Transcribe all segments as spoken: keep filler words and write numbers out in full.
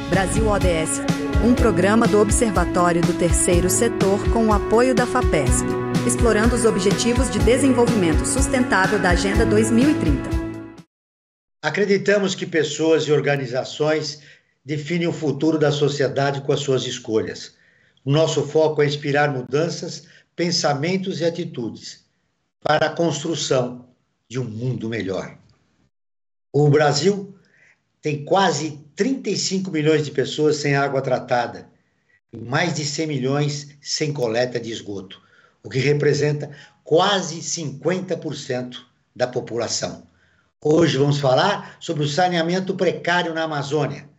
Brasil O D S, um programa do Observatório do Terceiro Setor com o apoio da FAPESP, explorando os Objetivos de Desenvolvimento Sustentável da Agenda dois mil e trinta. Acreditamos que pessoas e organizações definem o futuro da sociedade com as suas escolhas. O nosso foco é inspirar mudanças, pensamentos e atitudes para a construção de um mundo melhor. O Brasil tem quase trinta e cinco milhões de pessoas sem água tratada e mais de cem milhões sem coleta de esgoto, o que representa quase cinquenta por cento da população. Hoje vamos falar sobre o saneamento precário na Amazônia.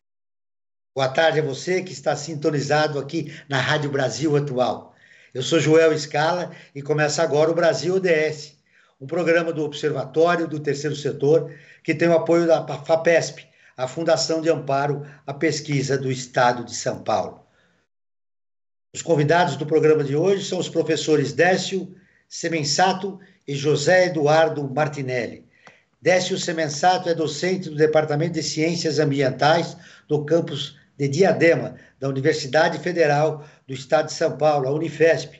Boa tarde a você que está sintonizado aqui na Rádio Brasil Atual. Eu sou Joel Scala e começa agora o Brasil O D S, um programa do Observatório do Terceiro Setor que tem o apoio da FAPESP, a Fundação de Amparo à Pesquisa do Estado de São Paulo. Os convidados do programa de hoje são os professores Décio Semensato e José Eduardo Martinelli. Décio Semensato é docente do Departamento de Ciências Ambientais do campus de Diadema, da Universidade Federal do Estado de São Paulo, a Unifesp.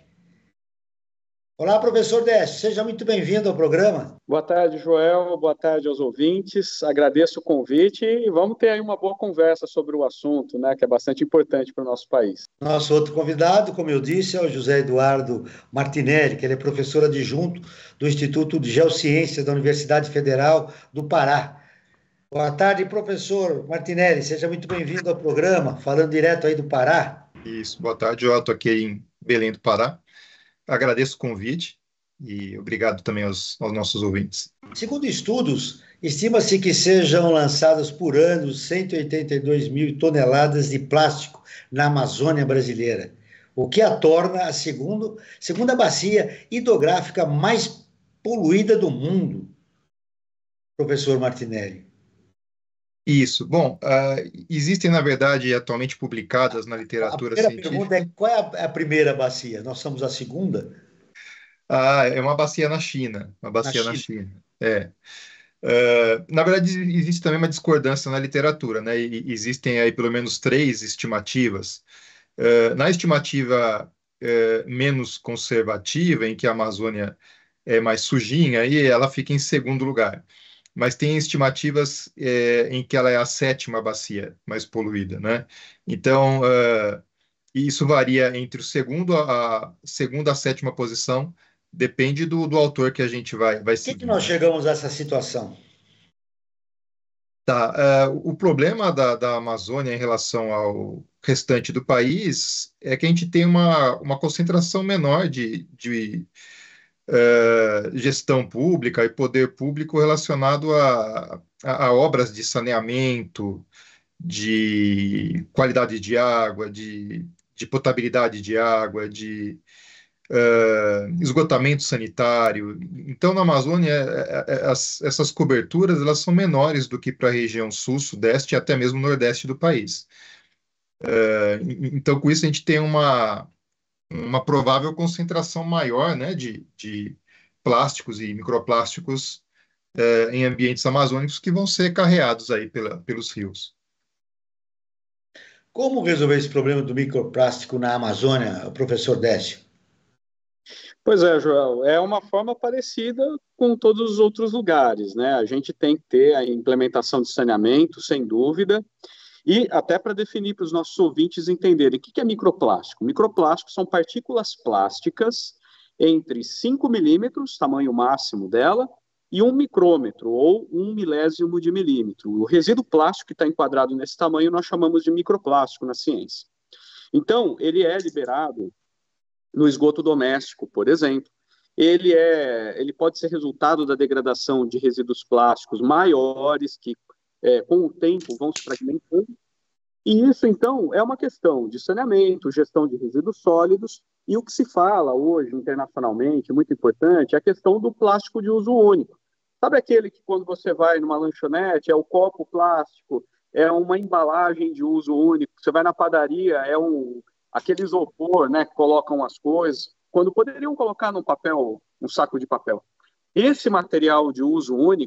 Olá, professor Décio, seja muito bem-vindo ao programa. Boa tarde, Joel, boa tarde aos ouvintes, agradeço o convite e vamos ter aí uma boa conversa sobre o assunto, né, que é bastante importante para o nosso país. Nosso outro convidado, como eu disse, é o José Eduardo Martinelli, que ele é professor adjunto do Instituto de Geociências da Universidade Federal do Pará. Boa tarde, professor Martinelli, seja muito bem-vindo ao programa, falando direto aí do Pará. Isso, boa tarde, eu estou aqui em Belém do Pará. Agradeço o convite e obrigado também aos, aos nossos ouvintes. Segundo estudos, estima-se que sejam lançadas por ano cento e oitenta e dois mil toneladas de plástico na Amazônia brasileira, o que a torna a segundo, segunda bacia hidrográfica mais poluída do mundo. Professor Martinelli. Isso. Bom, uh, existem, na verdade, atualmente publicadas na literatura científica... A científica... pergunta é, qual é a, a primeira bacia? Nós somos a segunda? Ah, é uma bacia na China. Uma bacia na China. Na China. É. Uh, na verdade, existe também uma discordância na literatura, né? E existem aí pelo menos três estimativas. Uh, na estimativa uh, menos conservativa, em que a Amazônia é mais sujinha, aí ela fica em segundo lugar. Mas tem estimativas é, em que ela é a sétima bacia mais poluída, né? Então, uh, isso varia entre o segundo a, a segunda a sétima posição, depende do, do autor que a gente vai, vai seguir. Por que, que nós chegamos a essa situação? Tá, uh, o problema da, da Amazônia em relação ao restante do país é que a gente tem uma, uma concentração menor de... de Uh, gestão pública e poder público relacionado a, a, a obras de saneamento, de qualidade de água, de, de potabilidade de água, de uh, esgotamento sanitário. Então, na Amazônia, as, essas coberturas elas são menores do que para a região sul, sudeste e até mesmo nordeste do país. Uh, então, com isso, a gente tem uma uma provável concentração maior, né, de, de plásticos e microplásticos eh, em ambientes amazônicos que vão ser carreados aí pela, pelos rios. Como resolver esse problema do microplástico na Amazônia, professor Décio? Pois é, Joel, é uma forma parecida com todos os outros lugares, né? A gente tem que ter a implementação de saneamento, sem dúvida. E até para definir para os nossos ouvintes entenderem o que é microplástico. Microplástico são partículas plásticas entre cinco milímetros, tamanho máximo dela, e um micrômetro, ou um milésimo de milímetro. O resíduo plástico que está enquadrado nesse tamanho nós chamamos de microplástico na ciência. Então, ele é liberado no esgoto doméstico, por exemplo. Ele, é, ele pode ser resultado da degradação de resíduos plásticos maiores que É, com o tempo vão se fragmentando, e isso então é uma questão de saneamento, gestão de resíduos sólidos, e o que se fala hoje internacionalmente, muito importante, é a questão do plástico de uso único. Sabe aquele que quando você vai numa lanchonete, é o copo plástico, é uma embalagem de uso único, você vai na padaria, é um, aquele isopor, né, que colocam as coisas, quando poderiam colocar num papel, um saco de papel. Esse material de uso único,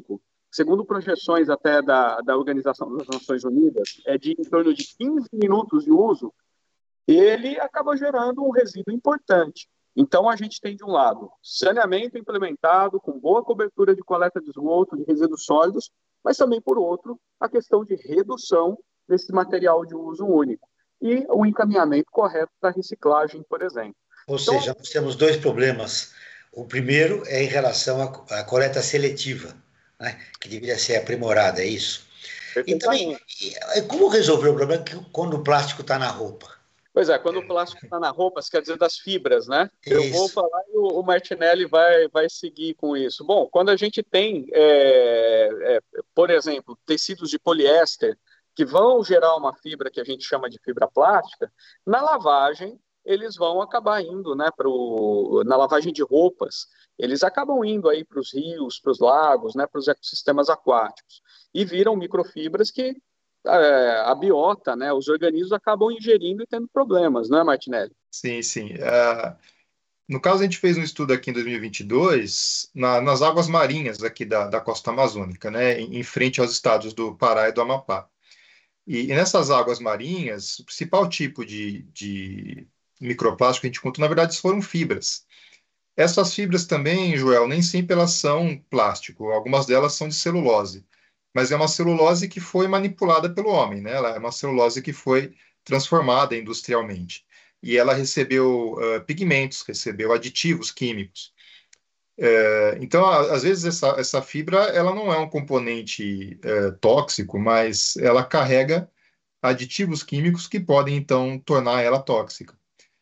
segundo projeções até da, da Organização das Nações Unidas, é de em torno de quinze minutos de uso, ele acaba gerando um resíduo importante. Então, a gente tem, de um lado, saneamento implementado, com boa cobertura de coleta de esgoto, de resíduos sólidos, mas também, por outro, a questão de redução desse material de uso único e o encaminhamento correto para reciclagem, por exemplo. Ou Então, seja, nós temos dois problemas. O primeiro é em relação à, à coleta seletiva, né, que deveria ser aprimorada, é isso? E também, como resolver o problema quando o plástico está na roupa? Pois é, quando o plástico está na roupa, você quer dizer das fibras, né? Isso. Eu vou falar e o Martinelli vai, vai seguir com isso. Bom, quando a gente tem, é, é, por exemplo, tecidos de poliéster que vão gerar uma fibra que a gente chama de fibra plástica, na lavagem eles vão acabar indo, né, pro, na lavagem de roupas, eles acabam indo aí para os rios, para os lagos, né, para os ecossistemas aquáticos, e viram microfibras que é, a biota, né, os organismos acabam ingerindo e tendo problemas, não é, Martinelli? Sim, sim. Uh, no caso, a gente fez um estudo aqui em dois mil e vinte e dois, na, nas águas marinhas aqui da, da costa amazônica, né, em, em frente aos estados do Pará e do Amapá. E, e nessas águas marinhas, o principal tipo de, de microplástico que a gente encontrou, na verdade, foram fibras. Essas fibras também, Joel, nem sempre elas são plástico, algumas delas são de celulose, mas é uma celulose que foi manipulada pelo homem, né? Ela é uma celulose que foi transformada industrialmente. E ela recebeu uh, pigmentos, recebeu aditivos químicos. Uh, então, a, às vezes, essa, essa fibra ela não é um componente uh, tóxico, mas ela carrega aditivos químicos que podem, então, tornar ela tóxica.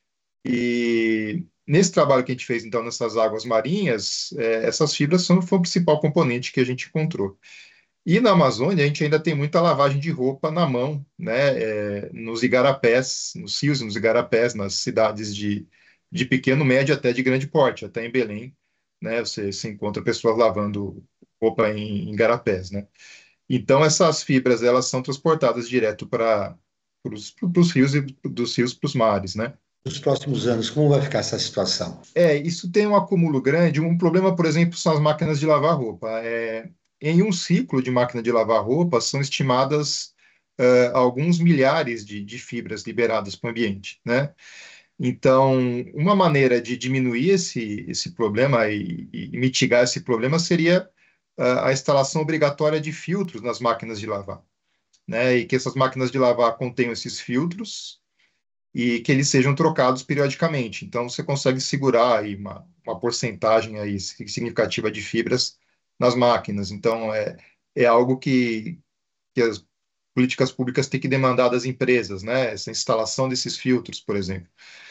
E nesse trabalho que a gente fez, então, nessas águas marinhas, é, essas fibras são, foi o principal componente que a gente encontrou. E na Amazônia, a gente ainda tem muita lavagem de roupa na mão, né, é, nos igarapés, nos rios e nos igarapés, nas cidades de, de pequeno, médio até de grande porte, até em Belém, né, você se encontra pessoas lavando roupa em, em igarapés, né. Então, essas fibras, elas são transportadas direto para os rios e dos rios para os mares, né. Nos próximos anos, como vai ficar essa situação? É, isso tem um acúmulo grande. Um problema, por exemplo, são as máquinas de lavar roupa. É, em um ciclo de máquina de lavar roupa, são estimadas uh, alguns milhares de, de fibras liberadas para o ambiente, né? Então, uma maneira de diminuir esse, esse problema e, e mitigar esse problema seria uh, a instalação obrigatória de filtros nas máquinas de lavar, né? E que essas máquinas de lavar contenham esses filtros e que eles sejam trocados periodicamente. Então, você consegue segurar aí uma, uma porcentagem aí significativa de fibras nas máquinas. Então, é, é algo que, que as políticas públicas têm que demandar das empresas, né? Essa instalação desses filtros, por exemplo.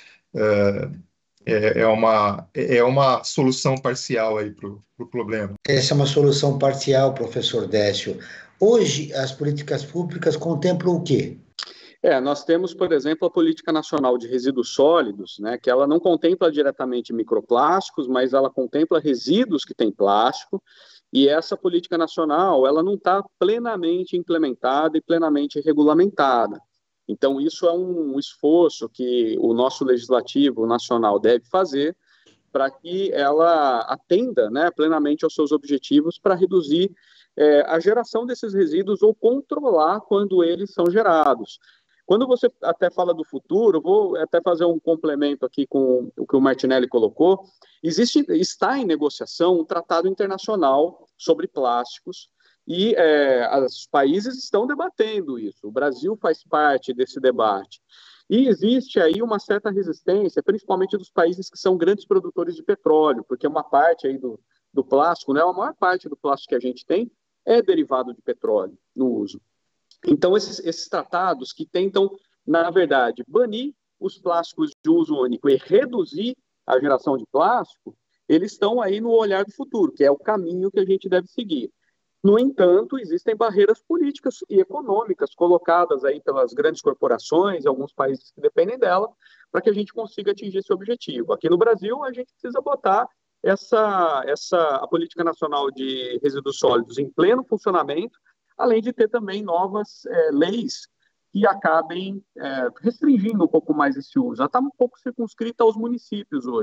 É, é, uma, é uma solução parcial aí para o pro problema. Essa é uma solução parcial, professor Décio. Hoje, as políticas públicas contemplam o quê? É, nós temos, por exemplo, a Política Nacional de Resíduos Sólidos, né, que ela não contempla diretamente microplásticos, mas ela contempla resíduos que têm plástico, e essa política nacional, ela não está plenamente implementada e plenamente regulamentada. Então, isso é um esforço que o nosso legislativo nacional deve fazer para que ela atenda, né, plenamente aos seus objetivos para reduzir é, a geração desses resíduos ou controlar quando eles são gerados. Quando você até fala do futuro, vou até fazer um complemento aqui com o que o Martinelli colocou. Existe, está em negociação um tratado internacional sobre plásticos e é, os países estão debatendo isso. O Brasil faz parte desse debate. E existe aí uma certa resistência, principalmente dos países que são grandes produtores de petróleo, porque uma parte aí do, do plástico, né, a maior parte do plástico que a gente tem é derivado de petróleo no uso. Então, esses, esses tratados que tentam, na verdade, banir os plásticos de uso único e reduzir a geração de plástico, eles estão aí no olhar do futuro, que é o caminho que a gente deve seguir. No entanto, existem barreiras políticas e econômicas colocadas aí pelas grandes corporações, alguns países que dependem dela, para que a gente consiga atingir esse objetivo. Aqui no Brasil, a gente precisa botar essa, essa, a Política Nacional de Resíduos Sólidos em pleno funcionamento, além de ter também novas é, leis que acabem é, restringindo um pouco mais esse uso. Ela está um pouco circunscrita aos municípios hoje.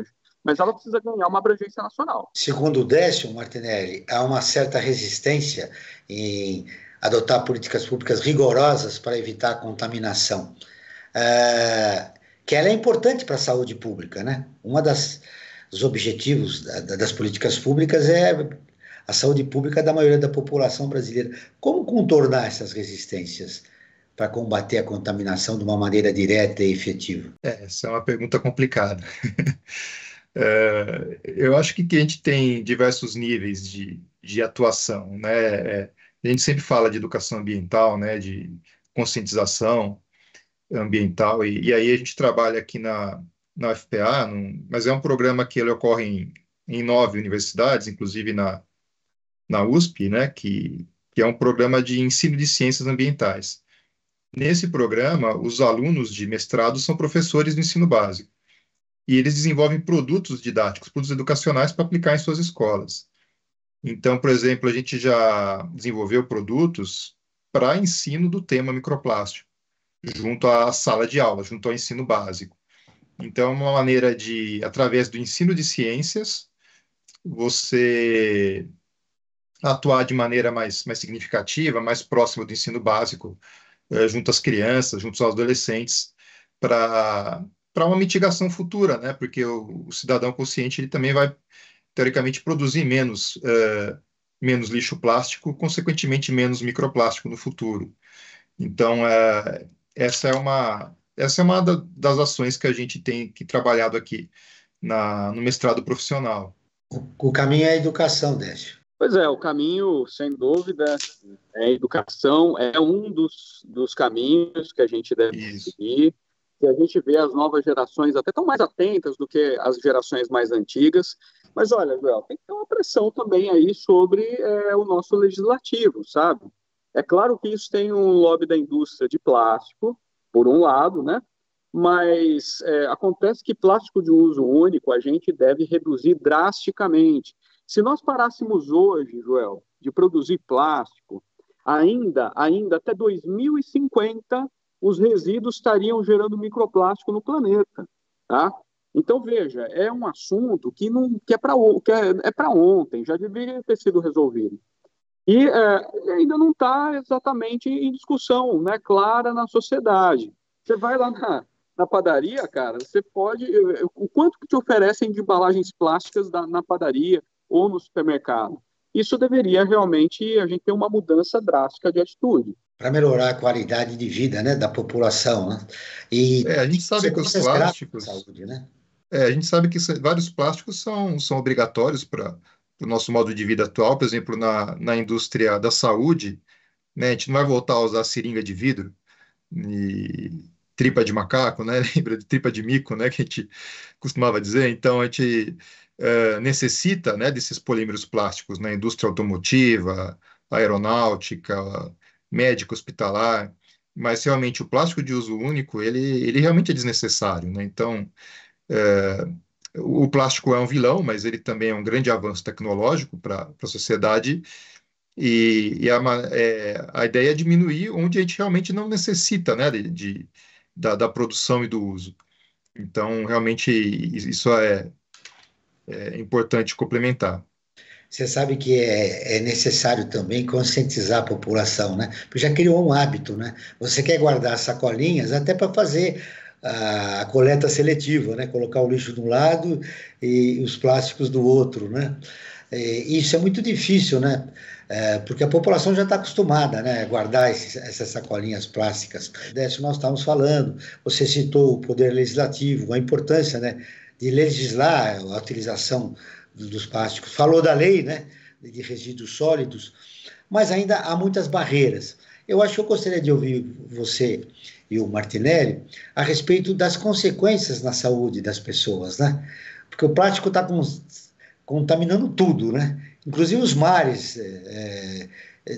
mas ela precisa ganhar uma abrangência nacional. Segundo o Décio Martinelli, há uma certa resistência em adotar políticas públicas rigorosas para evitar a contaminação, é, que ela é importante para a saúde pública, né? Uma das dos objetivos da, das políticas públicas é a saúde pública da maioria da população brasileira. Como contornar essas resistências para combater a contaminação de uma maneira direta e efetiva? É, essa é uma pergunta complicada. É, eu acho que a gente tem diversos níveis de, de atuação, né? É, a gente sempre fala de educação ambiental, né? De conscientização ambiental, e, e aí a gente trabalha aqui na, na U F P A, num, mas é um programa que ele ocorre em, em nove universidades, inclusive na, na U S P, né? Que, que é um programa de ensino de ciências ambientais. Nesse programa, os alunos de mestrado são professores do ensino básico. E eles desenvolvem produtos didáticos, produtos educacionais para aplicar em suas escolas. Então, por exemplo, a gente já desenvolveu produtos para ensino do tema microplástico, junto à sala de aula, junto ao ensino básico. Então, é uma maneira de, através do ensino de ciências, você atuar de maneira mais, mais significativa, mais próxima do ensino básico, eh, junto às crianças, junto aos adolescentes, para para uma mitigação futura, né? Porque o, o cidadão consciente ele também vai, teoricamente, produzir menos, uh, menos lixo plástico, consequentemente, menos microplástico no futuro. Então, uh, essa é uma, essa é uma da, das ações que a gente tem que trabalhado aqui na, no mestrado profissional. O, o caminho é a educação, Décio. Pois é, o caminho, sem dúvida, é a educação, é um dos, dos caminhos que a gente deve Isso. seguir. Que a gente vê as novas gerações até estão mais atentas do que as gerações mais antigas. Mas, olha, Joel, tem que ter uma pressão também aí sobre é, o nosso legislativo, sabe? É claro que isso tem um lobby da indústria de plástico, por um lado, né? Mas é, acontece que plástico de uso único a gente deve reduzir drasticamente. Se nós parássemos hoje, Joel, de produzir plástico, ainda, ainda até dois mil e cinquenta, os resíduos estariam gerando microplástico no planeta, tá? Então, veja, é um assunto que, não, que é para é, é para ontem, já deveria ter sido resolvido. E é, ainda não está exatamente em discussão, né, clara na sociedade. Você vai lá na, na padaria, cara, você pode... O quanto que te oferecem de embalagens plásticas da, na padaria ou no supermercado? Isso deveria realmente a gente ter uma mudança drástica de atitude. Para melhorar a qualidade de vida, né, da população, né? E é, a gente sabe que os plásticos, saúde, né? é, a gente sabe que vários plásticos são, são obrigatórios para o nosso modo de vida atual. Por exemplo, na, na indústria da saúde, né, a gente não vai voltar a usar seringa de vidro e tripa de macaco, né? Lembra de tripa de mico, né, que a gente costumava dizer. Então a gente uh, necessita, né, desses polímeros plásticos na indústria automotiva, aeronáutica, médico, hospitalar, mas realmente o plástico de uso único, ele, ele realmente é desnecessário, né? Então, é, o plástico é um vilão, mas ele também é um grande avanço tecnológico para a sociedade, e, e a, é, a ideia é diminuir onde a gente realmente não necessita, né, de, de da, da produção e do uso. Então, realmente, isso é, é importante complementar. Você sabe que é, é necessário também conscientizar a população, né? Porque já criou um hábito, né? Você quer guardar sacolinhas até para fazer a, a coleta seletiva, né? Colocar o lixo de um lado e os plásticos do outro, né? E isso é muito difícil, né? É, porque a população já está acostumada, né, a guardar esses, essas sacolinhas plásticas. Desse nós estávamos falando, você citou o poder legislativo, a importância, né, de legislar a utilização dos plásticos. Falou da lei, né, de resíduos sólidos, mas ainda há muitas barreiras. Eu acho que eu gostaria de ouvir você e o Martinelli a respeito das consequências na saúde das pessoas, né? Porque o plástico está contaminando tudo, né? Inclusive os mares. É, é,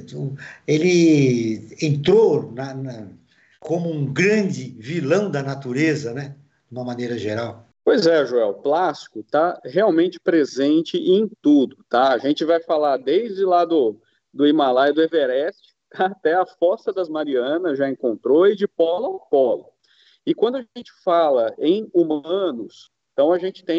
ele entrou na, na, como um grande vilão da natureza, né? De uma maneira geral. Pois é, Joel, plástico está realmente presente em tudo, tá? A gente vai falar desde lá do, do Himalaia, do Everest, até a Fossa das Marianas já encontrou, e de polo ao polo. E quando a gente fala em humanos, então a gente tem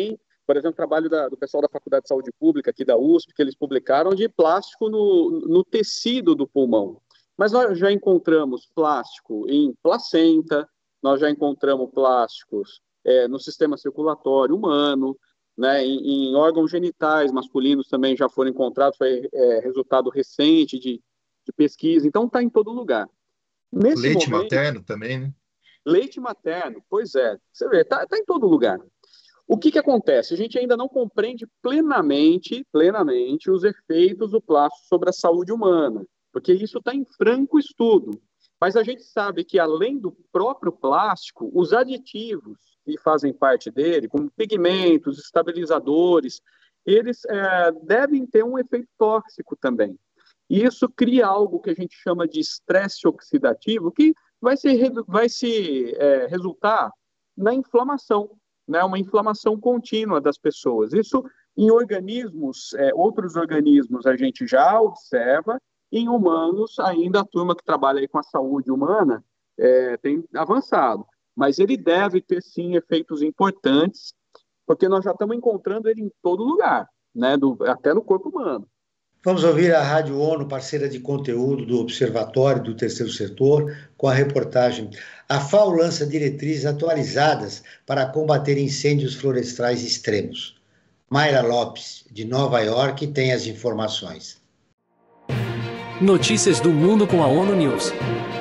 por exemplo, trabalho da, do pessoal da Faculdade de Saúde Pública aqui da U S P, que eles publicaram de plástico no, no tecido do pulmão. Mas nós já encontramos plástico em placenta, nós já encontramos plásticos é, no sistema circulatório humano, né, em, em órgãos genitais masculinos também já foram encontrados, foi é, resultado recente de, de pesquisa, então está em todo lugar. Nesse Leite momento, materno também, né? leite materno, pois é, você vê, está tá em todo lugar. O que, que acontece? A gente ainda não compreende plenamente, plenamente os efeitos do plástico sobre a saúde humana, porque isso está em franco estudo. Mas a gente sabe que, além do próprio plástico, os aditivos que fazem parte dele, como pigmentos, estabilizadores, eles é, devem ter um efeito tóxico também. E isso cria algo que a gente chama de estresse oxidativo, que vai se, vai se é, resultar na inflamação, né, uma inflamação contínua das pessoas. Isso em organismos, é, outros organismos a gente já observa, em humanos ainda a turma que trabalha aí com a saúde humana é, tem avançado, mas ele deve ter sim efeitos importantes, porque nós já estamos encontrando ele em todo lugar, né, do, até no corpo humano. Vamos ouvir a Rádio ONU, parceira de conteúdo do Observatório do Terceiro Setor, com a reportagem A FAO lança diretrizes atualizadas para combater incêndios florestais extremos. Mayra Lopes, de Nova York, tem as informações. Notícias do mundo com a ONU News.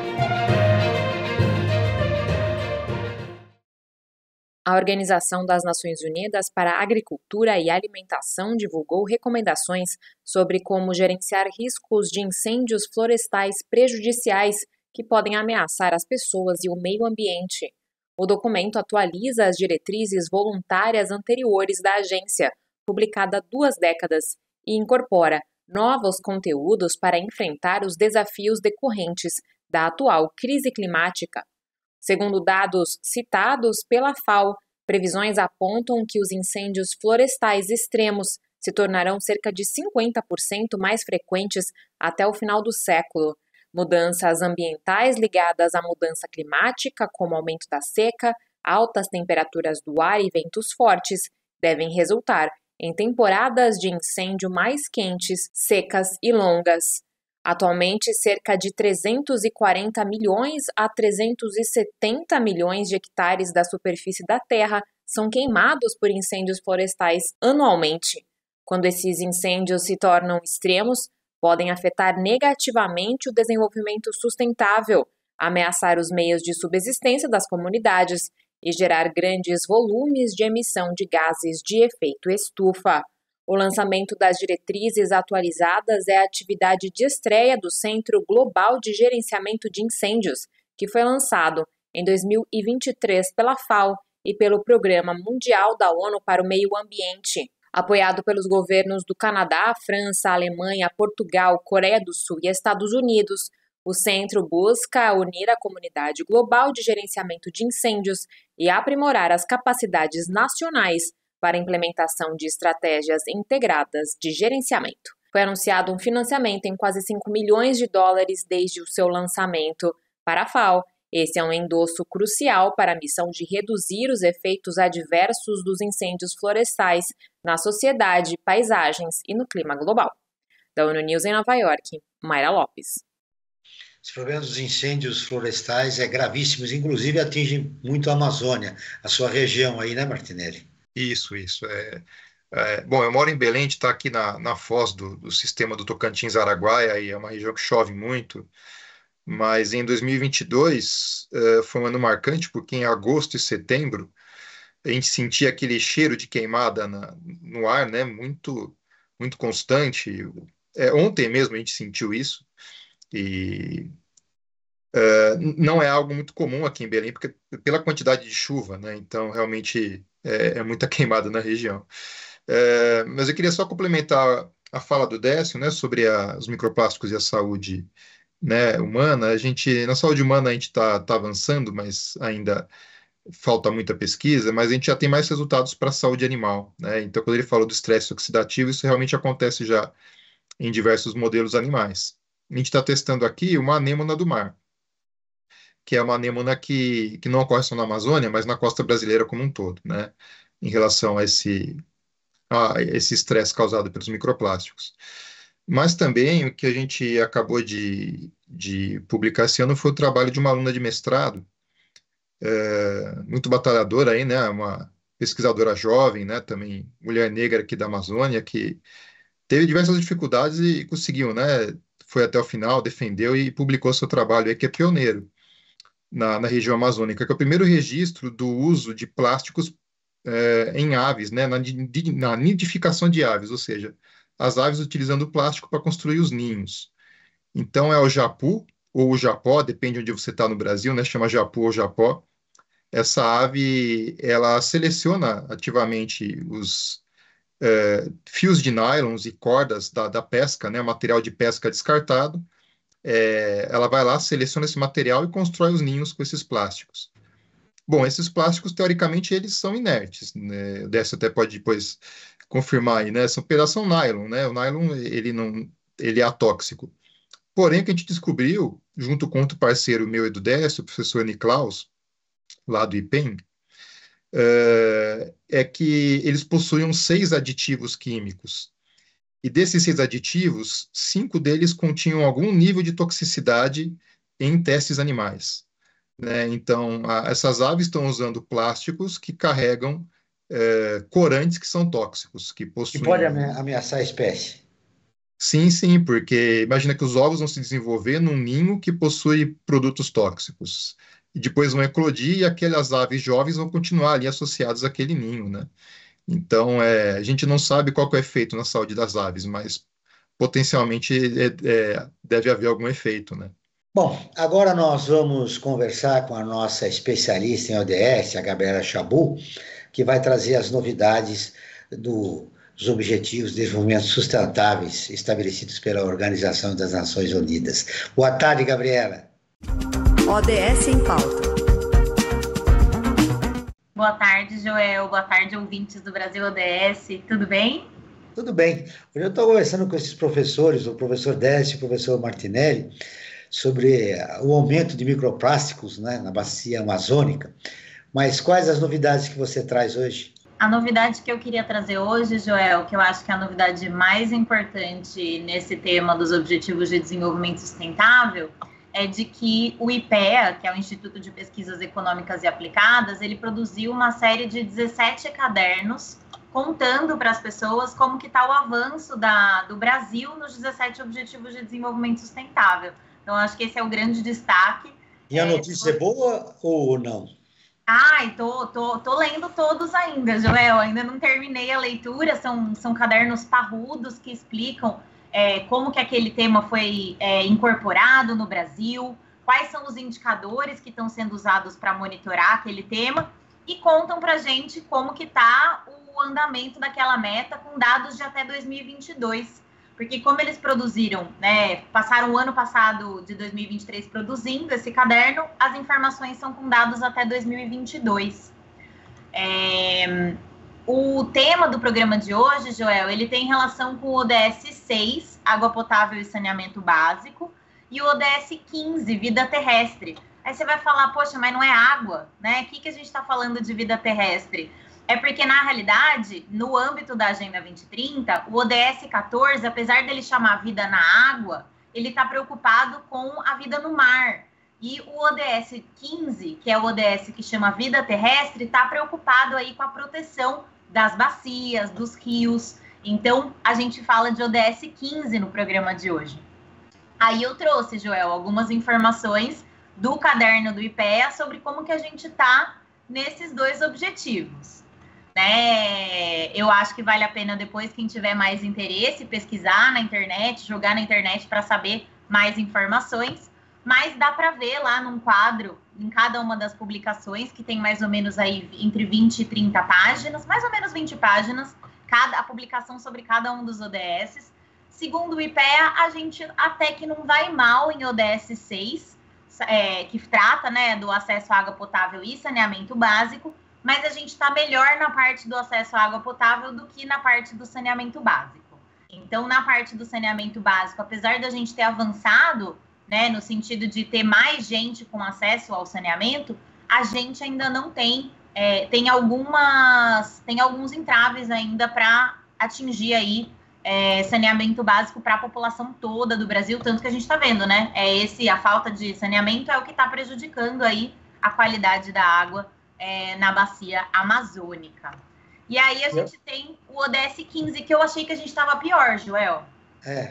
A Organização das Nações Unidas para a Agricultura e Alimentação divulgou recomendações sobre como gerenciar riscos de incêndios florestais prejudiciais que podem ameaçar as pessoas e o meio ambiente. O documento atualiza as diretrizes voluntárias anteriores da agência, publicada há duas décadas, e incorpora novos conteúdos para enfrentar os desafios decorrentes da atual crise climática. Segundo dados citados pela FAO, previsões apontam que os incêndios florestais extremos se tornarão cerca de cinquenta por cento mais frequentes até o final do século. Mudanças ambientais ligadas à mudança climática, como aumento da seca, altas temperaturas do ar e ventos fortes, devem resultar em temporadas de incêndio mais quentes, secas e longas. Atualmente, cerca de trezentos e quarenta milhões a trezentos e setenta milhões de hectares da superfície da Terra são queimados por incêndios florestais anualmente. Quando esses incêndios se tornam extremos, podem afetar negativamente o desenvolvimento sustentável, ameaçar os meios de subsistência das comunidades e gerar grandes volumes de emissão de gases de efeito estufa. O lançamento das diretrizes atualizadas é a atividade de estreia do Centro Global de Gerenciamento de Incêndios, que foi lançado em dois mil e vinte e três pela FAO e pelo Programa Mundial da ONU para o Meio Ambiente. Apoiado pelos governos do Canadá, França, Alemanha, Portugal, Coreia do Sul e Estados Unidos, o centro busca unir a comunidade global de gerenciamento de incêndios e aprimorar as capacidades nacionais para a implementação de estratégias integradas de gerenciamento. Foi anunciado um financiamento em quase cinco milhões de dólares desde o seu lançamento. Para a FAO, esse é um endosso crucial para a missão de reduzir os efeitos adversos dos incêndios florestais na sociedade, paisagens e no clima global. Da ONU News em Nova York, Mayra Lopes. Os problemas dos incêndios florestais é gravíssimos, inclusive atingem muito a Amazônia, a sua região aí, né, Martinelli? Isso, isso. É, é, bom, eu moro em Belém, está aqui na, na foz do, do sistema do Tocantins-Araguaia, e é uma região que chove muito, mas em dois mil e vinte e dois é, foi um ano marcante, porque em agosto e setembro a gente sentia aquele cheiro de queimada na, no ar, né, muito, muito constante. É, ontem mesmo a gente sentiu isso, e uh, não é algo muito comum aqui em Belém, porque pela quantidade de chuva, né? Então realmente é, é muita queimada na região. Uh, mas eu queria só complementar a fala do Décio, né, sobre a, os microplásticos e a saúde, né, humana. A gente, na saúde humana a gente está tá avançando, mas ainda falta muita pesquisa, mas a gente já tem mais resultados para a saúde animal, né? Então, quando ele falou do estresse oxidativo, isso realmente acontece já em diversos modelos animais. A gente está testando aqui uma anêmona do mar, que é uma anêmona que, que não ocorre só na Amazônia, mas na costa brasileira como um todo, né? Em relação a esse, a esse estresse causado pelos microplásticos. Mas também o que a gente acabou de, de publicar esse ano foi o trabalho de uma aluna de mestrado, é, muito batalhadora aí, né, uma pesquisadora jovem, né, também mulher negra aqui da Amazônia, que teve diversas dificuldades e conseguiu, né, foi até o final, defendeu e publicou seu trabalho aí, que é pioneiro na, na região amazônica, que é o primeiro registro do uso de plásticos é, em aves, né, na, na nidificação de aves, ou seja, as aves utilizando plástico para construir os ninhos. Então é o japu ou o japó, depende de onde você está no Brasil, né, chama japu ou japó. Essa ave, ela seleciona ativamente os é, fios de nylons e cordas da, da pesca, né, material de pesca descartado. É, ela vai lá, seleciona esse material e constrói os ninhos com esses plásticos. Bom, esses plásticos, teoricamente, eles são inertes, né? O Décio até pode depois confirmar aí, né? São pedaços de nylon, né? O nylon, ele não, ele é atóxico. Porém, o que a gente descobriu, junto com outro parceiro meu e do Décio, o professor Niklaus, lá do IPEM, é, é que eles possuíam seis aditivos químicos. E desses seis aditivos, cinco deles continham algum nível de toxicidade em testes animais, né? Então, a, essas aves estão usando plásticos que carregam é, corantes que são tóxicos, que possuem... Que pode ameaçar a espécie. Sim, sim, porque imagina que os ovos vão se desenvolver num ninho que possui produtos tóxicos. E depois vão eclodir e aquelas aves jovens vão continuar ali associadas àquele ninho, né? Então, é, a gente não sabe qual que é o efeito na saúde das aves, mas potencialmente é, é, deve haver algum efeito, né? Bom, agora nós vamos conversar com a nossa especialista em O D S, a Gabriela Chabot, que vai trazer as novidades do, dos Objetivos de Desenvolvimento Sustentáveis estabelecidos pela Organização das Nações Unidas. Boa tarde, Gabriela. O D S em Pauta. Boa tarde, Joel. Boa tarde, ouvintes do Brasil O D S. Tudo bem? Tudo bem. Hoje eu estou conversando com esses professores, o professor Décio e o professor Martinelli, sobre o aumento de microplásticos, né, na bacia amazônica. Mas quais as novidades que você traz hoje? A novidade que eu queria trazer hoje, Joel, que eu acho que é a novidade mais importante nesse tema dos Objetivos de Desenvolvimento Sustentável, é de que o IPEA, que é o Instituto de Pesquisas Econômicas e Aplicadas, ele produziu uma série de dezessete cadernos contando para as pessoas como que está o avanço da, do Brasil nos dezessete Objetivos de Desenvolvimento Sustentável. Então, acho que esse é o grande destaque. E a notícia é, é boa ou não? Ai, tô, tô, tô lendo todos ainda, Joel. Ainda não terminei a leitura. São, são cadernos parrudos que explicam é, como que aquele tema foi é, incorporado no Brasil, quais são os indicadores que estão sendo usados para monitorar aquele tema e contam para a gente como que está o andamento daquela meta com dados de até dois mil e vinte e dois. Porque como eles produziram, né, passaram o ano passado de dois mil e vinte e três produzindo esse caderno, as informações são com dados até dois mil e vinte e dois. É, o tema do programa de hoje, Joel, ele tem relação com o O D S seis, Água Potável e Saneamento Básico, e o O D S quinze, Vida Terrestre. Aí você vai falar, poxa, mas não é água, né? O que, que a gente está falando de vida terrestre? É porque, na realidade, no âmbito da Agenda vinte e trinta, o O D S quatorze, apesar dele chamar vida na água, ele está preocupado com a vida no mar. E o O D S quinze, que é o O D S que chama vida terrestre, está preocupado aí com a proteção das bacias, dos rios. Então, a gente fala de O D S quinze no programa de hoje. Aí eu trouxe, Joel, algumas informações do caderno do IPEA sobre como que a gente está nesses dois objetivos. Né? Eu acho que vale a pena depois, quem tiver mais interesse, pesquisar na internet, jogar na internet para saber mais informações, mas dá para ver lá num quadro, em cada uma das publicações, que tem mais ou menos aí entre vinte e trinta páginas, mais ou menos vinte páginas, cada, a publicação sobre cada um dos O D S. Segundo o IPEA, a gente até que não vai mal em O D S seis, é, que trata, né, do acesso à água potável e saneamento básico, mas a gente está melhor na parte do acesso à água potável do que na parte do saneamento básico. Então, na parte do saneamento básico, apesar da gente ter avançado, né, no sentido de ter mais gente com acesso ao saneamento, a gente ainda não tem é, tem algumas, tem alguns entraves ainda para atingir aí é, saneamento básico para a população toda do Brasil, tanto que a gente está vendo, né? É esse, a falta de saneamento é o que está prejudicando aí a qualidade da água é, na bacia amazônica. E aí a gente tem o O D S quinze, que eu achei que a gente estava pior, Joel. É.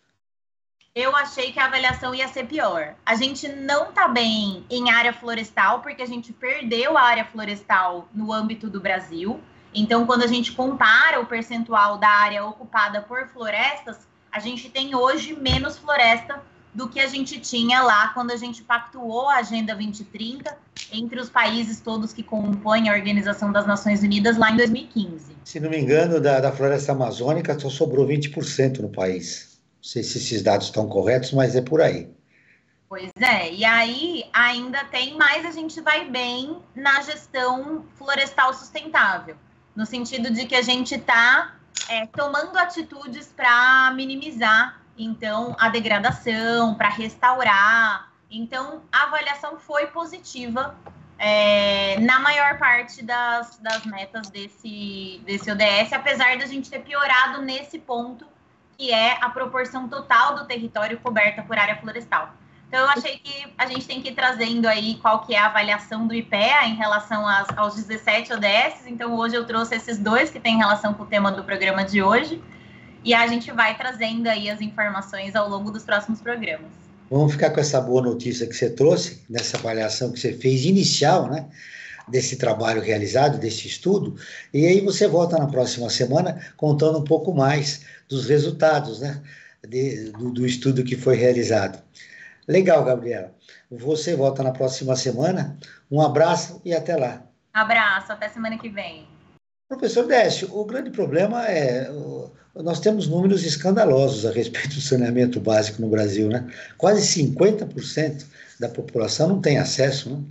Eu achei que a avaliação ia ser pior. A gente não está bem em área florestal, porque a gente perdeu a área florestal no âmbito do Brasil. Então, quando a gente compara o percentual da área ocupada por florestas, a gente tem hoje menos floresta do que a gente tinha lá quando a gente pactuou a Agenda vinte trinta entre os países todos que compõem a Organização das Nações Unidas lá em dois mil e quinze. Se não me engano, da, da floresta amazônica só sobrou vinte por cento no país. Não sei se esses dados estão corretos, mas é por aí. Pois é, e aí ainda tem mais, a gente vai bem na gestão florestal sustentável, no sentido de que a gente está é, tomando atitudes para minimizar, então, a degradação, para restaurar. Então, a avaliação foi positiva é, na maior parte das, das metas desse, desse O D S, apesar da gente ter piorado nesse ponto, que é a proporção total do território coberta por área florestal. Então, eu achei que a gente tem que ir trazendo aí qual que é a avaliação do I P E A em relação às, aos dezessete O D S. Então, hoje eu trouxe esses dois que têm relação com o tema do programa de hoje. E a gente vai trazendo aí as informações ao longo dos próximos programas. Vamos ficar com essa boa notícia que você trouxe, nessa avaliação que você fez inicial, né? Desse trabalho realizado, desse estudo. E aí você volta na próxima semana contando um pouco mais dos resultados, né? De, do, do estudo que foi realizado. Legal, Gabriela. Você volta na próxima semana. Um abraço e até lá. Abraço, até semana que vem. Professor Décio, o grande problema é... Nós temos números escandalosos a respeito do saneamento básico no Brasil, né? Quase cinquenta por cento da população não tem acesso, né?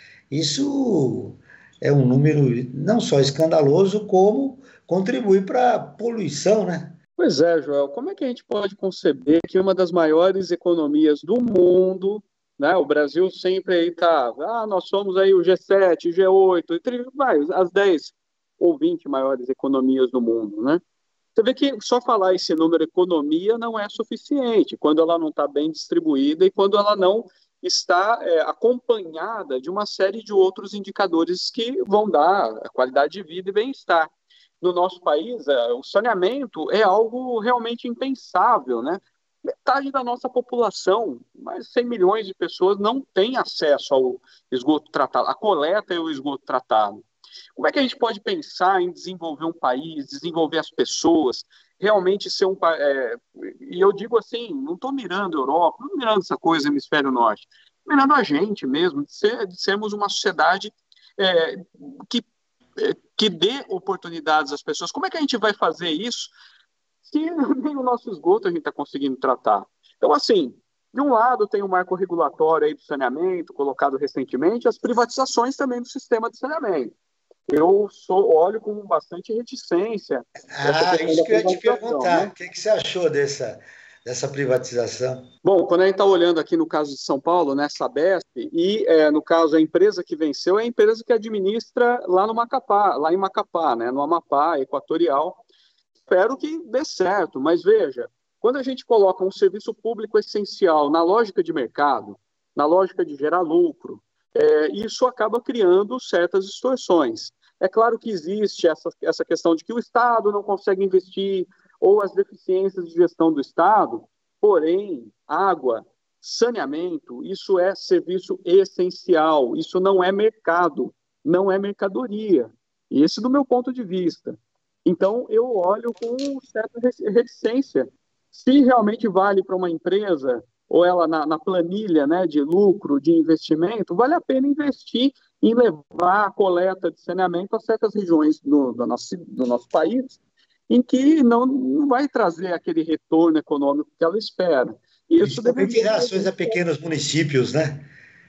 Isso é um número não só escandaloso, como contribui para a poluição, né? Pois é, Joel, como é que a gente pode conceber que uma das maiores economias do mundo, né, o Brasil sempre aí está, ah, nós somos aí o G sete, G oito, vai, as dez ou vinte maiores economias do mundo, né? Você vê que só falar esse número economia não é suficiente, quando ela não está bem distribuída e quando ela não está é, acompanhada de uma série de outros indicadores que vão dar a qualidade de vida e bem-estar. No nosso país, é, o saneamento é algo realmente impensável, né? Metade da nossa população, mais de cem milhões de pessoas, não tem acesso ao esgoto tratado, à coleta e ao esgoto tratado. Como é que a gente pode pensar em desenvolver um país, desenvolver as pessoas, realmente ser um país... É, e eu digo assim, não estou mirando a Europa, não estou mirando essa coisa do hemisfério norte, mirando a gente mesmo, de, ser, de sermos uma sociedade é, que, é, que dê oportunidades às pessoas. Como é que a gente vai fazer isso se nem o nosso esgoto a gente está conseguindo tratar? Então, assim, de um lado tem o marco regulatório aí do saneamento, colocado recentemente, as privatizações também do sistema de saneamento. Eu sou, olho com bastante reticência. Ah, isso que eu ia te perguntar. Né? O que, que você achou dessa, dessa privatização? Bom, quando a gente está olhando aqui no caso de São Paulo, né, Sabesp, e é, no caso a empresa que venceu é a empresa que administra lá no Macapá, lá em Macapá, né, no Amapá, Equatorial. Espero que dê certo, mas veja, quando a gente coloca um serviço público essencial na lógica de mercado, na lógica de gerar lucro, é, isso acaba criando certas distorções. É claro que existe essa, essa questão de que o Estado não consegue investir, ou as deficiências de gestão do Estado, porém, água, saneamento, isso é serviço essencial, isso não é mercado, não é mercadoria. Esse do meu ponto de vista. Então, eu olho com certa reticência. Se realmente vale para uma empresa, ou ela na, na planilha, né, de lucro, de investimento, vale a pena investir em levar a coleta de saneamento a certas regiões do, do, nosso, do nosso país, em que não, não vai trazer aquele retorno econômico que ela espera. Isso deveria ter ações a pequenos municípios, né?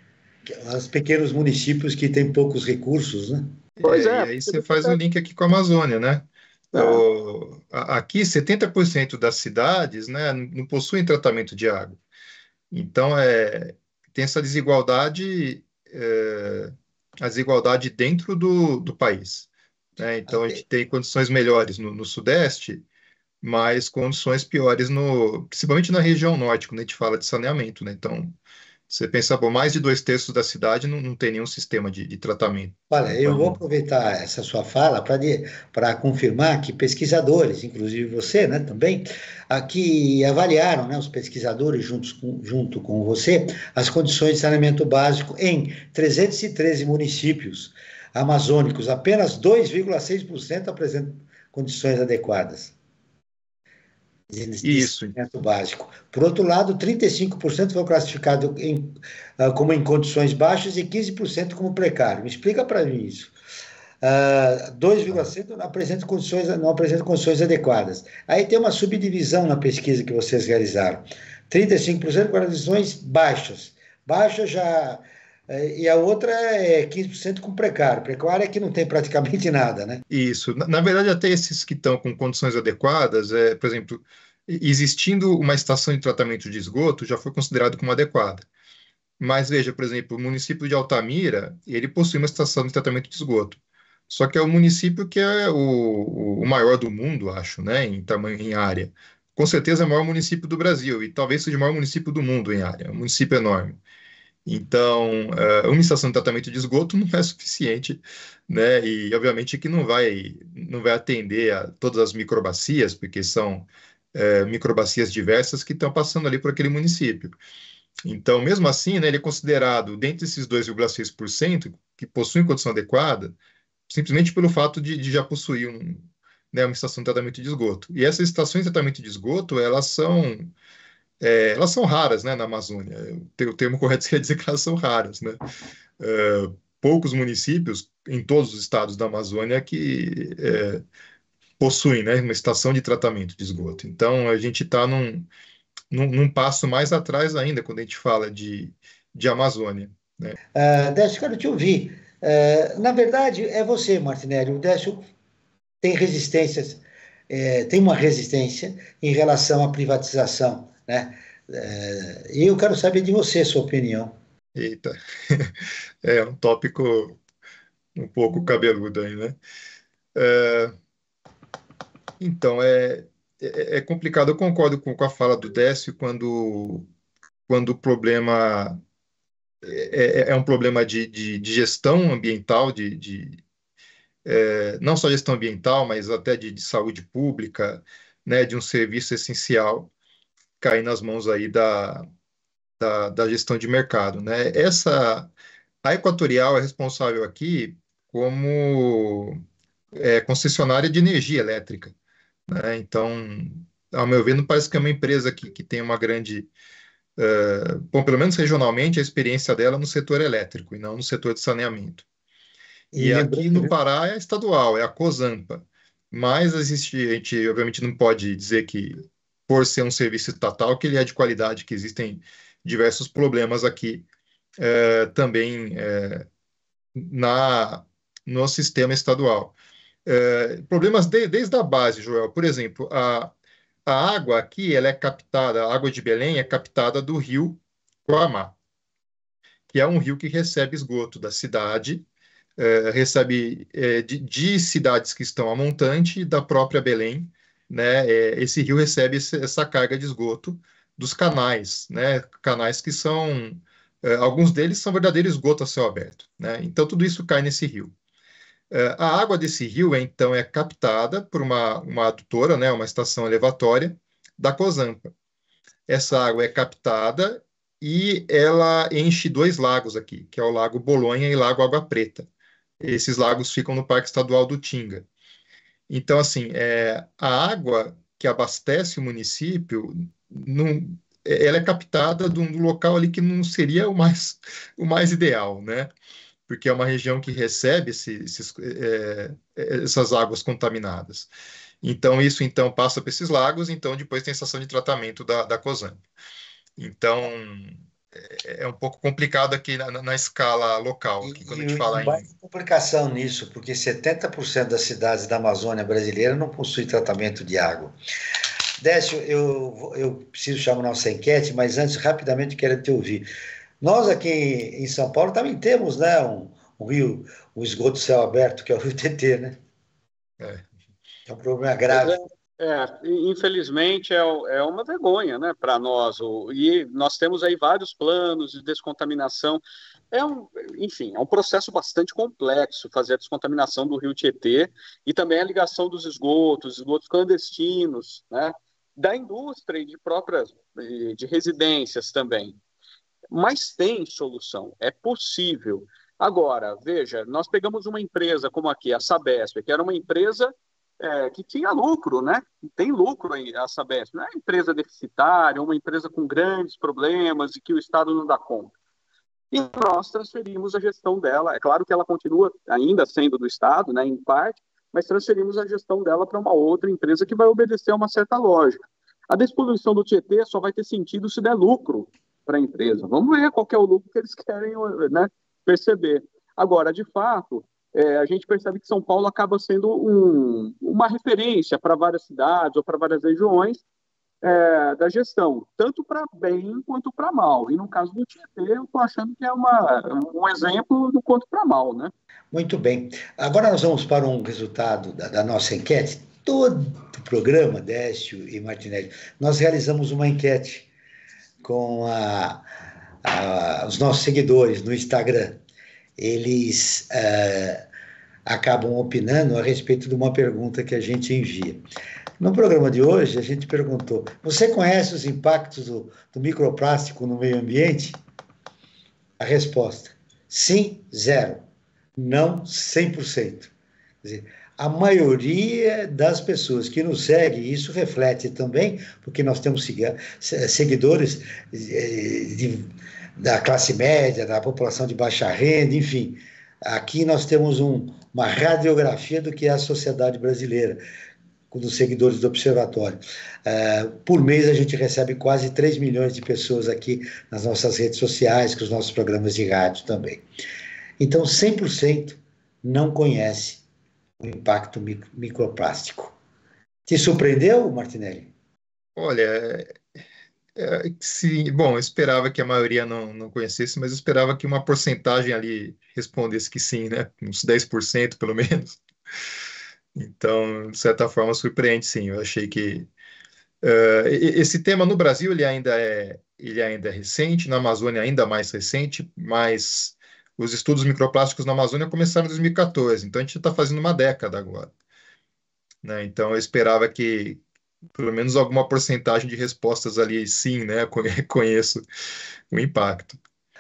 Os pequenos municípios que têm poucos recursos, né? Pois é, é, e aí você faz o link aqui com a Amazônia, né? Ah. O, aqui, setenta por cento das cidades, né, não possuem tratamento de água. Então, é, tem essa desigualdade é, a desigualdade dentro do, do país, né? Então, a gente tem condições melhores no, no Sudeste, mas condições piores, no, principalmente na região norte, quando a gente fala de saneamento, né? Então, você pensa, bom, mais de dois terços da cidade não, não tem nenhum sistema de, de tratamento. Olha, eu vou Então, aproveitar essa sua fala para para confirmar que pesquisadores, inclusive você, né, também, aqui avaliaram, né, os pesquisadores juntos com, junto com você, as condições de saneamento básico em trezentos e treze municípios amazônicos. Apenas dois vírgula seis por cento apresentam condições adequadas de, de isso. saneamento básico. Por outro lado, trinta e cinco por cento foi classificado em, uh, como em condições baixas e quinze por cento como precário. Me explica para mim isso. Uh, dois vírgula seis por cento não apresentam condições, não apresentam condições adequadas. Aí tem uma subdivisão na pesquisa que vocês realizaram. trinta e cinco por cento com condições baixas. Baixas já... E a outra é quinze por cento com precário. Precário é que não tem praticamente nada, né? Isso. Na, na verdade, até esses que estão com condições adequadas, é, por exemplo, existindo uma estação de tratamento de esgoto, já foi considerado como adequada. Mas veja, por exemplo, o município de Altamira, ele possui uma estação de tratamento de esgoto. Só que é o município que é o, o maior do mundo, acho, né, em tamanho, em área. Com certeza é o maior município do Brasil e talvez seja o maior município do mundo em área. É um município enorme. Então, uh, uma estação de tratamento de esgoto não é suficiente, né? E obviamente que não vai, não vai atender a todas as microbacias, porque são uh, microbacias diversas que estão passando ali por aquele município. Então, mesmo assim, né, ele é considerado, dentre esses dois vírgula seis por cento que possuem condição adequada, simplesmente pelo fato de, de já possuir um, né, uma estação de tratamento de esgoto. E essas estações de tratamento de esgoto, elas são... É, elas são raras, né, na Amazônia. O termo correto seria dizer que elas são raras, né? É, poucos municípios em todos os estados da Amazônia que é, possuem, né, uma estação de tratamento de esgoto. Então, a gente está num, num, num passo mais atrás ainda quando a gente fala de, de Amazônia, né? Uh, Décio, quero te ouvir. Uh, na verdade, é você, Martinelli. O Décio tem resistências, é, tem uma resistência em relação à privatização, né? E eu quero saber de você, sua opinião. Eita, é um tópico um pouco cabeludo aí, né? É, então, é, é, é complicado. Eu concordo com, com a fala do Décio quando, quando o problema é, é, é um problema de, de, de gestão ambiental, de, de é, não só gestão ambiental, mas até de, de saúde pública, né, de um serviço essencial cair nas mãos aí da, da, da gestão de mercado, né? Essa, a Equatorial é responsável aqui como é, concessionária de energia elétrica, né? Então, ao meu ver, não parece que é uma empresa que, que tem uma grande, uh, bom, pelo menos regionalmente, a experiência dela no setor elétrico e não no setor de saneamento. E, e aqui no Pará é estadual, é a Cosampa, mas existe, a gente obviamente não pode dizer que por ser um serviço estatal, que ele é de qualidade, que existem diversos problemas aqui é, também é, na, no sistema estadual. É, problemas de, desde a base, Joel. Por exemplo, a, a água aqui, ela é captada, a água de Belém é captada do rio Guamá, que é um rio que recebe esgoto da cidade, é, recebe é, de, de cidades que estão a montante da própria Belém, né, esse rio recebe essa carga de esgoto dos canais, né, canais que são, alguns deles são verdadeiros esgoto a céu aberto, né, então tudo isso cai nesse rio. A água desse rio, então, é captada por uma, uma adutora, né, uma estação elevatória da Cosampa. Essa água é captada e ela enche dois lagos aqui, que é o Lago Bolonha e o Lago Água Preta. Esses lagos ficam no Parque Estadual do Tinga. Então, assim, é, a água que abastece o município, não, ela é captada de um local ali que não seria o mais, o mais ideal, né? Porque é uma região que recebe esse, esses, é, essas águas contaminadas. Então, isso então passa para esses lagos, então depois tem a estação de tratamento da, da Cosampa. Então, é, é um pouco complicado aqui na, na escala local, aqui, quando e, a gente fala e mais em... complicação nisso, porque setenta por cento das cidades da Amazônia brasileira não possuem tratamento de água. Décio, eu, eu preciso chamar nossa enquete, mas antes, rapidamente, quero te ouvir. Nós aqui em São Paulo também temos, né, um, um rio, um esgoto céu aberto, que é o Rio Tietê, né? É. É um problema grave. É, é, infelizmente é, é uma vergonha, né, para nós. O, e nós temos aí vários planos de descontaminação. É um, enfim, é um processo bastante complexo fazer a descontaminação do Rio Tietê e também a ligação dos esgotos, esgotos clandestinos, né, da indústria e de próprias de residências também. Mas tem solução, é possível. Agora, veja, nós pegamos uma empresa como aqui, a Sabesp, que era uma empresa é, que tinha lucro, né? Tem lucro aí, a Sabesp. Não é uma empresa deficitária, uma empresa com grandes problemas e que o Estado não dá conta. E nós transferimos a gestão dela. É claro que ela continua ainda sendo do Estado, né, em parte, mas transferimos a gestão dela para uma outra empresa que vai obedecer a uma certa lógica. A despoluição do Tietê só vai ter sentido se der lucro para a empresa. Vamos ver qual que é o lucro que eles querem, né, perceber. Agora, de fato, é, a gente percebe que São Paulo acaba sendo um, uma referência para várias cidades ou para várias regiões é, da gestão, tanto para bem quanto para mal. E no caso do Tietê, eu estou achando que é uma, um exemplo do quanto para mal, né? Muito bem. Agora nós vamos para um resultado da, da nossa enquete. Todo o programa, Décio e Martinelli, nós realizamos uma enquete com a, a, os nossos seguidores no Instagram. Eles uh, acabam opinando a respeito de uma pergunta que a gente envia. No programa de hoje, a gente perguntou: você conhece os impactos do, do microplástico no meio ambiente? A resposta: sim, zero. Não, cem por cento. Quer dizer, a maioria das pessoas que nos segue, isso reflete também, porque nós temos seguidores de, da classe média, da população de baixa renda, enfim. Aqui nós temos um, uma radiografia do que é a sociedade brasileira, dos seguidores do Observatório. Uh, por mês a gente recebe quase três milhões de pessoas aqui nas nossas redes sociais, com os nossos programas de rádio também. Então, cem por cento não conhece o impacto microplástico. Te surpreendeu, Martinelli? Olha, é, se, bom, eu esperava que a maioria não, não conhecesse, mas eu esperava que uma porcentagem ali respondesse que sim, né? Uns dez por cento, pelo menos. Então, de certa forma, surpreende, sim. Eu achei que uh, esse tema no Brasil ele ainda é, ele ainda é recente, na Amazônia ainda mais recente, mas os estudos microplásticos na Amazônia começaram em dois mil e quatorze, então a gente está fazendo uma década agora, né? Então eu esperava que pelo menos alguma porcentagem de respostas ali, sim, né? Conheço o impacto.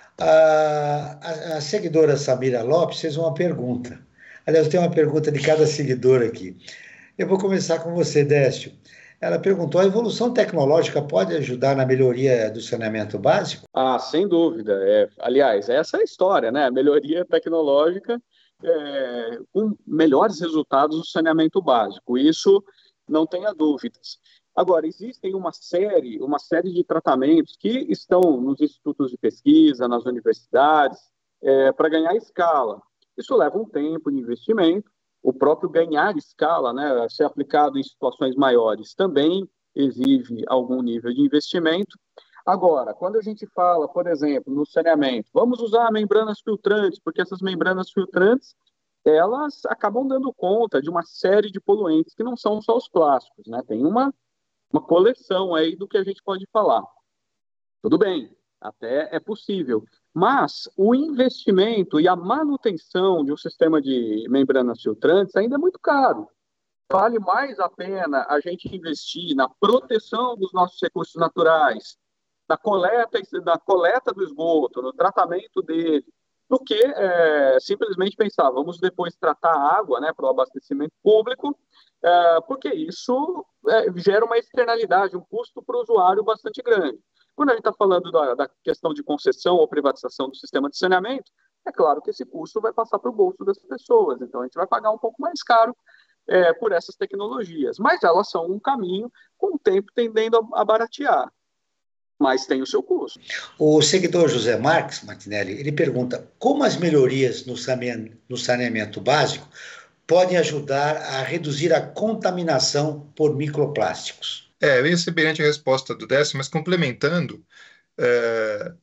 A, a, a seguidora Samira Lopes fez uma pergunta. Aliás, eu tenho uma pergunta de cada seguidor aqui. Eu vou começar com você, Décio. Ela perguntou: a evolução tecnológica pode ajudar na melhoria do saneamento básico? Ah, sem dúvida. É, aliás, essa é a história, né? A melhoria tecnológica é, com melhores resultados do saneamento básico. Isso não tenha dúvidas. Agora, existem uma série, uma série de tratamentos que estão nos institutos de pesquisa, nas universidades, é, para ganhar escala. Isso leva um tempo de investimento. O próprio ganhar escala, né, ser aplicado em situações maiores, também exige algum nível de investimento. Agora, quando a gente fala, por exemplo, no saneamento, vamos usar membranas filtrantes, porque essas membranas filtrantes, elas acabam dando conta de uma série de poluentes que não são só os plásticos, né? Tem uma, uma coleção aí do que a gente pode falar. Tudo bem, até é possível. Mas o investimento e a manutenção de um sistema de membranas filtrantes ainda é muito caro. Vale mais a pena a gente investir na proteção dos nossos recursos naturais, na coleta, na coleta do esgoto, no tratamento dele, do que é, simplesmente pensar, vamos depois tratar a água, né, para o abastecimento público, é, porque isso é, gera uma externalidade, um custo para o usuário bastante grande. Quando a gente está falando da, da questão de concessão ou privatização do sistema de saneamento, é claro que esse custo vai passar para o bolso das pessoas. Então, a gente vai pagar um pouco mais caro é, por essas tecnologias. Mas elas são um caminho, com o tempo, tendendo a, a baratear. Mas tem o seu custo. O seguidor José Marques Martinelli, ele pergunta: como as melhorias no saneamento, no saneamento básico podem ajudar a reduzir a contaminação por microplásticos? É, eu ia ser bem a resposta do Décio, mas complementando, é,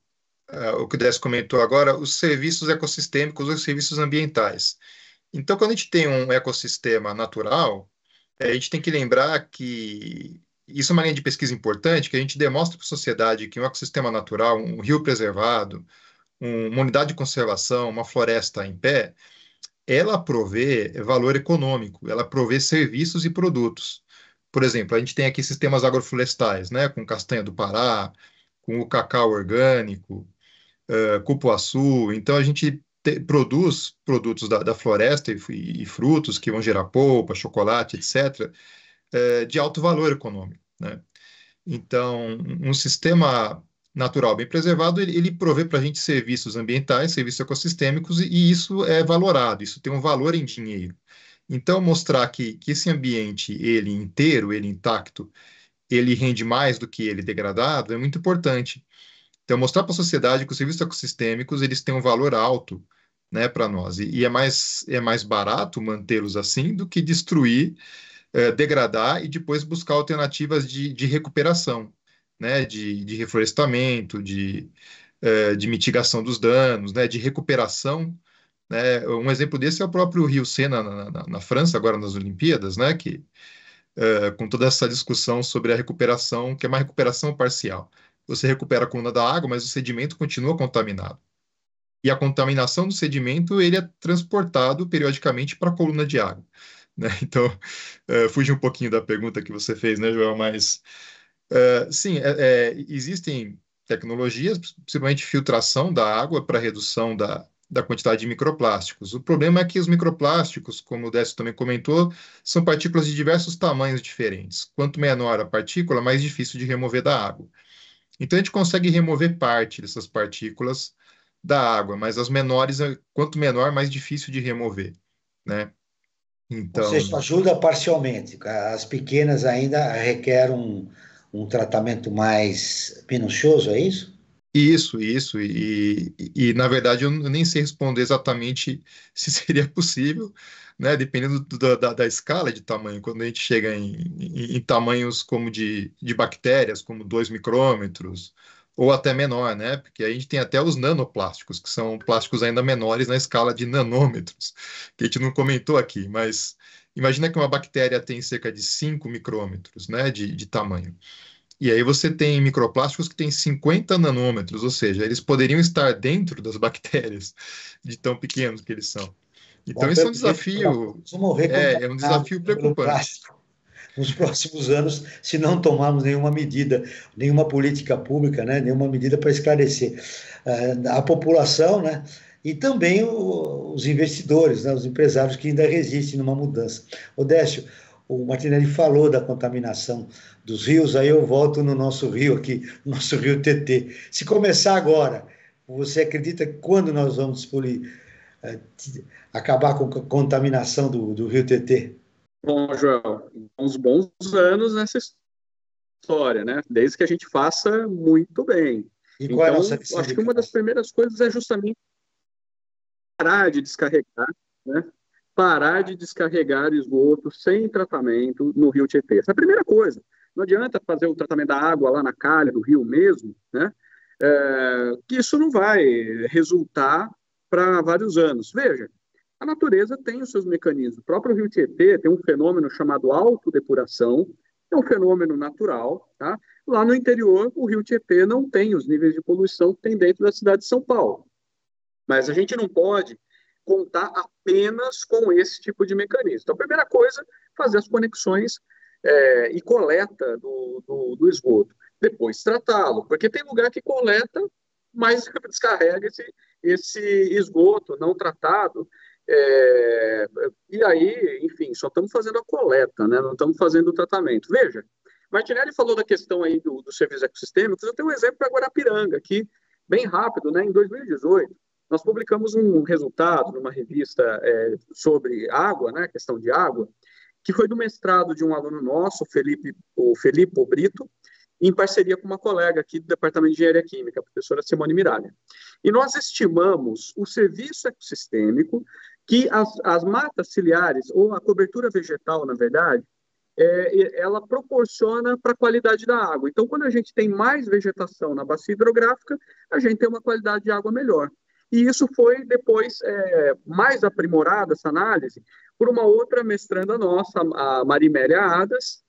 uh, o que o Décio comentou agora, os serviços ecossistêmicos, os serviços ambientais. Então, quando a gente tem um ecossistema natural, a gente tem que lembrar que isso é uma linha de pesquisa importante, que a gente demonstra para a sociedade que um ecossistema natural, um rio preservado, um, uma unidade de conservação, uma floresta em pé, ela provê valor econômico, ela provê serviços e produtos. Por exemplo, a gente tem aqui sistemas agroflorestais, né, com castanha do Pará, com o cacau orgânico, uh, cupuaçu. Então, a gente te, produz produtos da, da floresta e, e frutos que vão gerar polpa, chocolate, etcétera, uh, de alto valor econômico, né? Então, um sistema natural bem preservado, ele, ele provê para a gente serviços ambientais, serviços ecossistêmicos, e, e isso é valorado, isso tem um valor em dinheiro. Então, mostrar que, que esse ambiente, ele inteiro, ele intacto, ele rende mais do que ele degradado, é muito importante. Então, mostrar para a sociedade que os serviços ecossistêmicos, eles têm um valor alto, né, para nós. E, e é mais, é mais barato mantê-los assim do que destruir, eh, degradar e depois buscar alternativas de, de recuperação, né, de, de reflorestamento, de, eh, de mitigação dos danos, né, de recuperação, né. Um exemplo desse é o próprio Rio Sena, na, na, na França, agora nas Olimpíadas, né, que, eh, com toda essa discussão sobre a recuperação, que é uma recuperação parcial. Você recupera a coluna da água, mas o sedimento continua contaminado. E a contaminação do sedimento, ele é transportado periodicamente para a coluna de água, né? Então, uh, fugi um pouquinho da pergunta que você fez, né, Joel? Mas, uh, sim, é, é, existem tecnologias, principalmente filtração da água para redução da, da quantidade de microplásticos. O problema é que os microplásticos, como o Décio também comentou, são partículas de diversos tamanhos diferentes. Quanto menor a partícula, mais difícil de remover da água. Então, a gente consegue remover parte dessas partículas da água, mas as menores, quanto menor, mais difícil de remover, né? Então... Ou seja, ajuda parcialmente. As pequenas ainda requerem um, um tratamento mais minucioso, é isso? Isso, isso. E, e, e, na verdade, eu nem sei responder exatamente se seria possível, né? Dependendo do, da, da escala de tamanho. Quando a gente chega em, em, em tamanhos como de, de bactérias, como dois micrômetros, ou até menor, né? Porque a gente tem até os nanoplásticos, que são plásticos ainda menores na escala de nanômetros, que a gente não comentou aqui, mas imagina que uma bactéria tem cerca de cinco micrômetros, né, de, de tamanho. E aí você tem microplásticos que têm cinquenta nanômetros, ou seja, eles poderiam estar dentro das bactérias, de tão pequenos que eles são. Então, esse é um desafio, é, é um desafio preocupante. Nos próximos anos, se não tomarmos nenhuma medida, nenhuma política pública, né, nenhuma medida para esclarecer uh, a população, né, e também o, os investidores, né, os empresários que ainda resistem numa mudança. O Décio, o Martinelli falou da contaminação dos rios, aí eu volto no nosso rio aqui, no nosso rio T T. Se começar agora, você acredita que quando nós vamos polir, uh, acabar com a contaminação do, do rio T T? Bom, Joel, uns bons anos nessa história, né? Desde que a gente faça muito bem. E qual então, é a nossa eu acho que uma das primeiras coisas é justamente parar de descarregar, né? Parar de descarregar esgoto sem tratamento no rio Tietê. Essa é a primeira coisa. Não adianta fazer o tratamento da água lá na calha do rio mesmo, né? É, que isso não vai resultar para vários anos. Veja, a natureza tem os seus mecanismos. O próprio rio Tietê tem um fenômeno chamado autodepuração, é um fenômeno natural, tá? Lá no interior, o rio Tietê não tem os níveis de poluição que tem dentro da cidade de São Paulo. Mas a gente não pode contar apenas com esse tipo de mecanismo. Então, a primeira coisa, fazer as conexões é, e coleta do, do, do esgoto. Depois, tratá-lo, porque tem lugar que coleta, mas descarrega esse, esse esgoto não tratado. É, e aí, enfim, só estamos fazendo a coleta, né? Não estamos fazendo o tratamento. Veja, Martinelli falou da questão aí do, do serviço ecossistêmico. Eu tenho um exemplo para Guarapiranga, aqui, bem rápido, né? Em dois mil e dezoito, nós publicamos um resultado numa revista é, sobre água, né? Questão de água, que foi do mestrado de um aluno nosso, Felipe, o Felipe Brito, em parceria com uma colega aqui do Departamento de Engenharia Química, a professora Simone Miralha. E nós estimamos o serviço ecossistêmico que as, as matas ciliares, ou a cobertura vegetal, na verdade, é, ela proporciona para a qualidade da água. Então, quando a gente tem mais vegetação na bacia hidrográfica, a gente tem uma qualidade de água melhor. E isso foi depois é, mais aprimorado, essa análise, por uma outra mestranda nossa, a Marimélia Adas.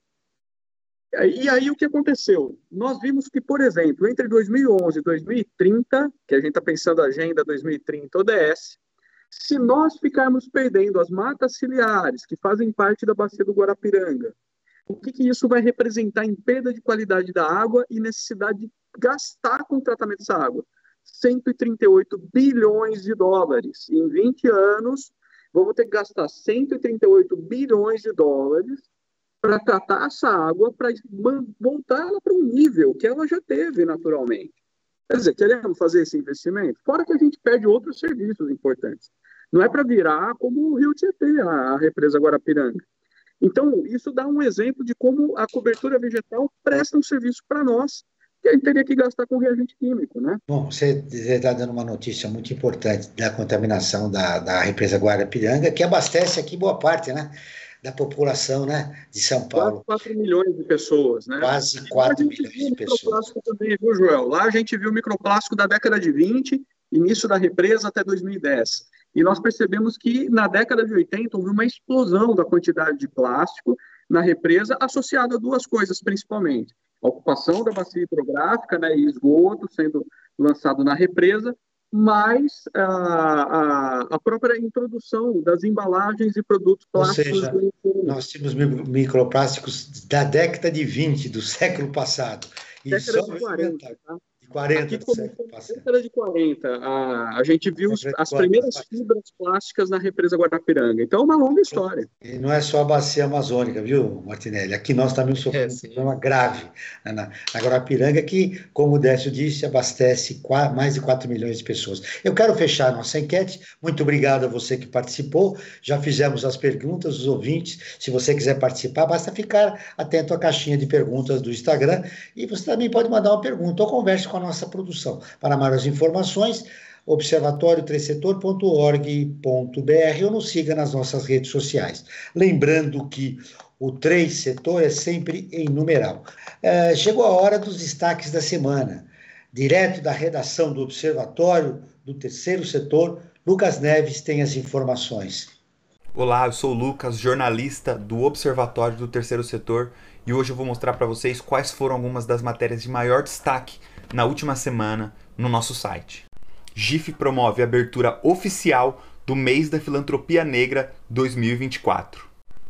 E aí o que aconteceu? Nós vimos que, por exemplo, entre dois mil e onze e dois mil e trinta, que a gente está pensando a Agenda dois mil e trinta O D S, se nós ficarmos perdendo as matas ciliares, que fazem parte da bacia do Guarapiranga, o que, que isso vai representar em perda de qualidade da água e necessidade de gastar com o tratamento dessa água? cento e trinta e oito bilhões de dólares. Em vinte anos, vamos ter que gastar cento e trinta e oito bilhões de dólares para tratar essa água, para voltar ela para um nível que ela já teve naturalmente. Quer dizer, queremos fazer esse investimento? Fora que a gente perde outros serviços importantes. Não é para virar como o Rio Tietê, a represa Guarapiranga. Então, isso dá um exemplo de como a cobertura vegetal presta um serviço para nós, que a gente teria que gastar com reagente químico, né? Bom, você está dando uma notícia muito importante da contaminação da, da represa Guarapiranga, que abastece aqui boa parte, né, da população, né, de São Paulo. Quase quatro milhões de pessoas, né? Quase quatro milhões de pessoas. Microplástico também, viu, Joel? Lá a gente viu microplástico da década de vinte, início da represa até dois mil e dez. E nós percebemos que na década de oitenta houve uma explosão da quantidade de plástico na represa, associada a duas coisas principalmente: a ocupação da bacia hidrográfica, né, e esgoto sendo lançado na represa, mas a, a, a própria introdução das embalagens e produtos plásticos. Ou seja, nós tínhamos microplásticos da década de vinte, do século passado. E década só de quarenta, tá? quarenta Aqui do século passado. Década de quarenta, a, a gente viu os, as primeiras fibras plásticas na represa Guarapiranga. Então, é uma longa história. E não é só a bacia amazônica, viu, Martinelli? Aqui nós também sofremos é, um problema grave na, na Guarapiranga, que, como o Décio disse, abastece quatro, mais de quatro milhões de pessoas. Eu quero fechar a nossa enquete. Muito obrigado a você que participou. Já fizemos as perguntas, os ouvintes. Se você quiser participar, basta ficar atento à caixinha de perguntas do Instagram. E você também pode mandar uma pergunta ou converse com a nossa produção. Para maiores informações, observatório três setor ponto org ponto br ou nos siga nas nossas redes sociais. Lembrando que o três setor é sempre em numeral. É, chegou a hora dos destaques da semana. Direto da redação do Observatório do Terceiro Setor, Lucas Neves tem as informações. Olá, eu sou o Lucas, jornalista do Observatório do Terceiro Setor, e hoje eu vou mostrar para vocês quais foram algumas das matérias de maior destaque na última semana no nosso site. G I F promove a abertura oficial do Mês da Filantropia Negra dois mil e vinte e quatro.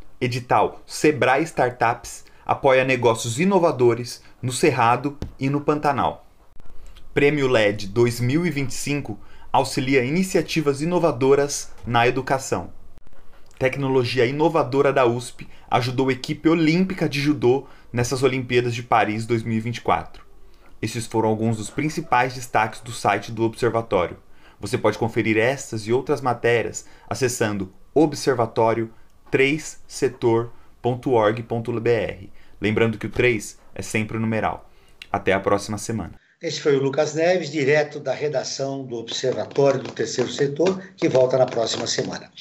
Edital Sebrae Startups apoia negócios inovadores no Cerrado e no Pantanal. Prêmio L E D dois mil e vinte e cinco auxilia iniciativas inovadoras na educação. Tecnologia inovadora da U S P ajudou a equipe olímpica de judô nessas Olimpíadas de Paris dois mil e vinte e quatro. Esses foram alguns dos principais destaques do site do Observatório. Você pode conferir estas e outras matérias acessando observatório três setor ponto org ponto br. Lembrando que o três é sempre o numeral. Até a próxima semana. Esse foi o Lucas Neves, direto da redação do Observatório do Terceiro Setor, que volta na próxima semana.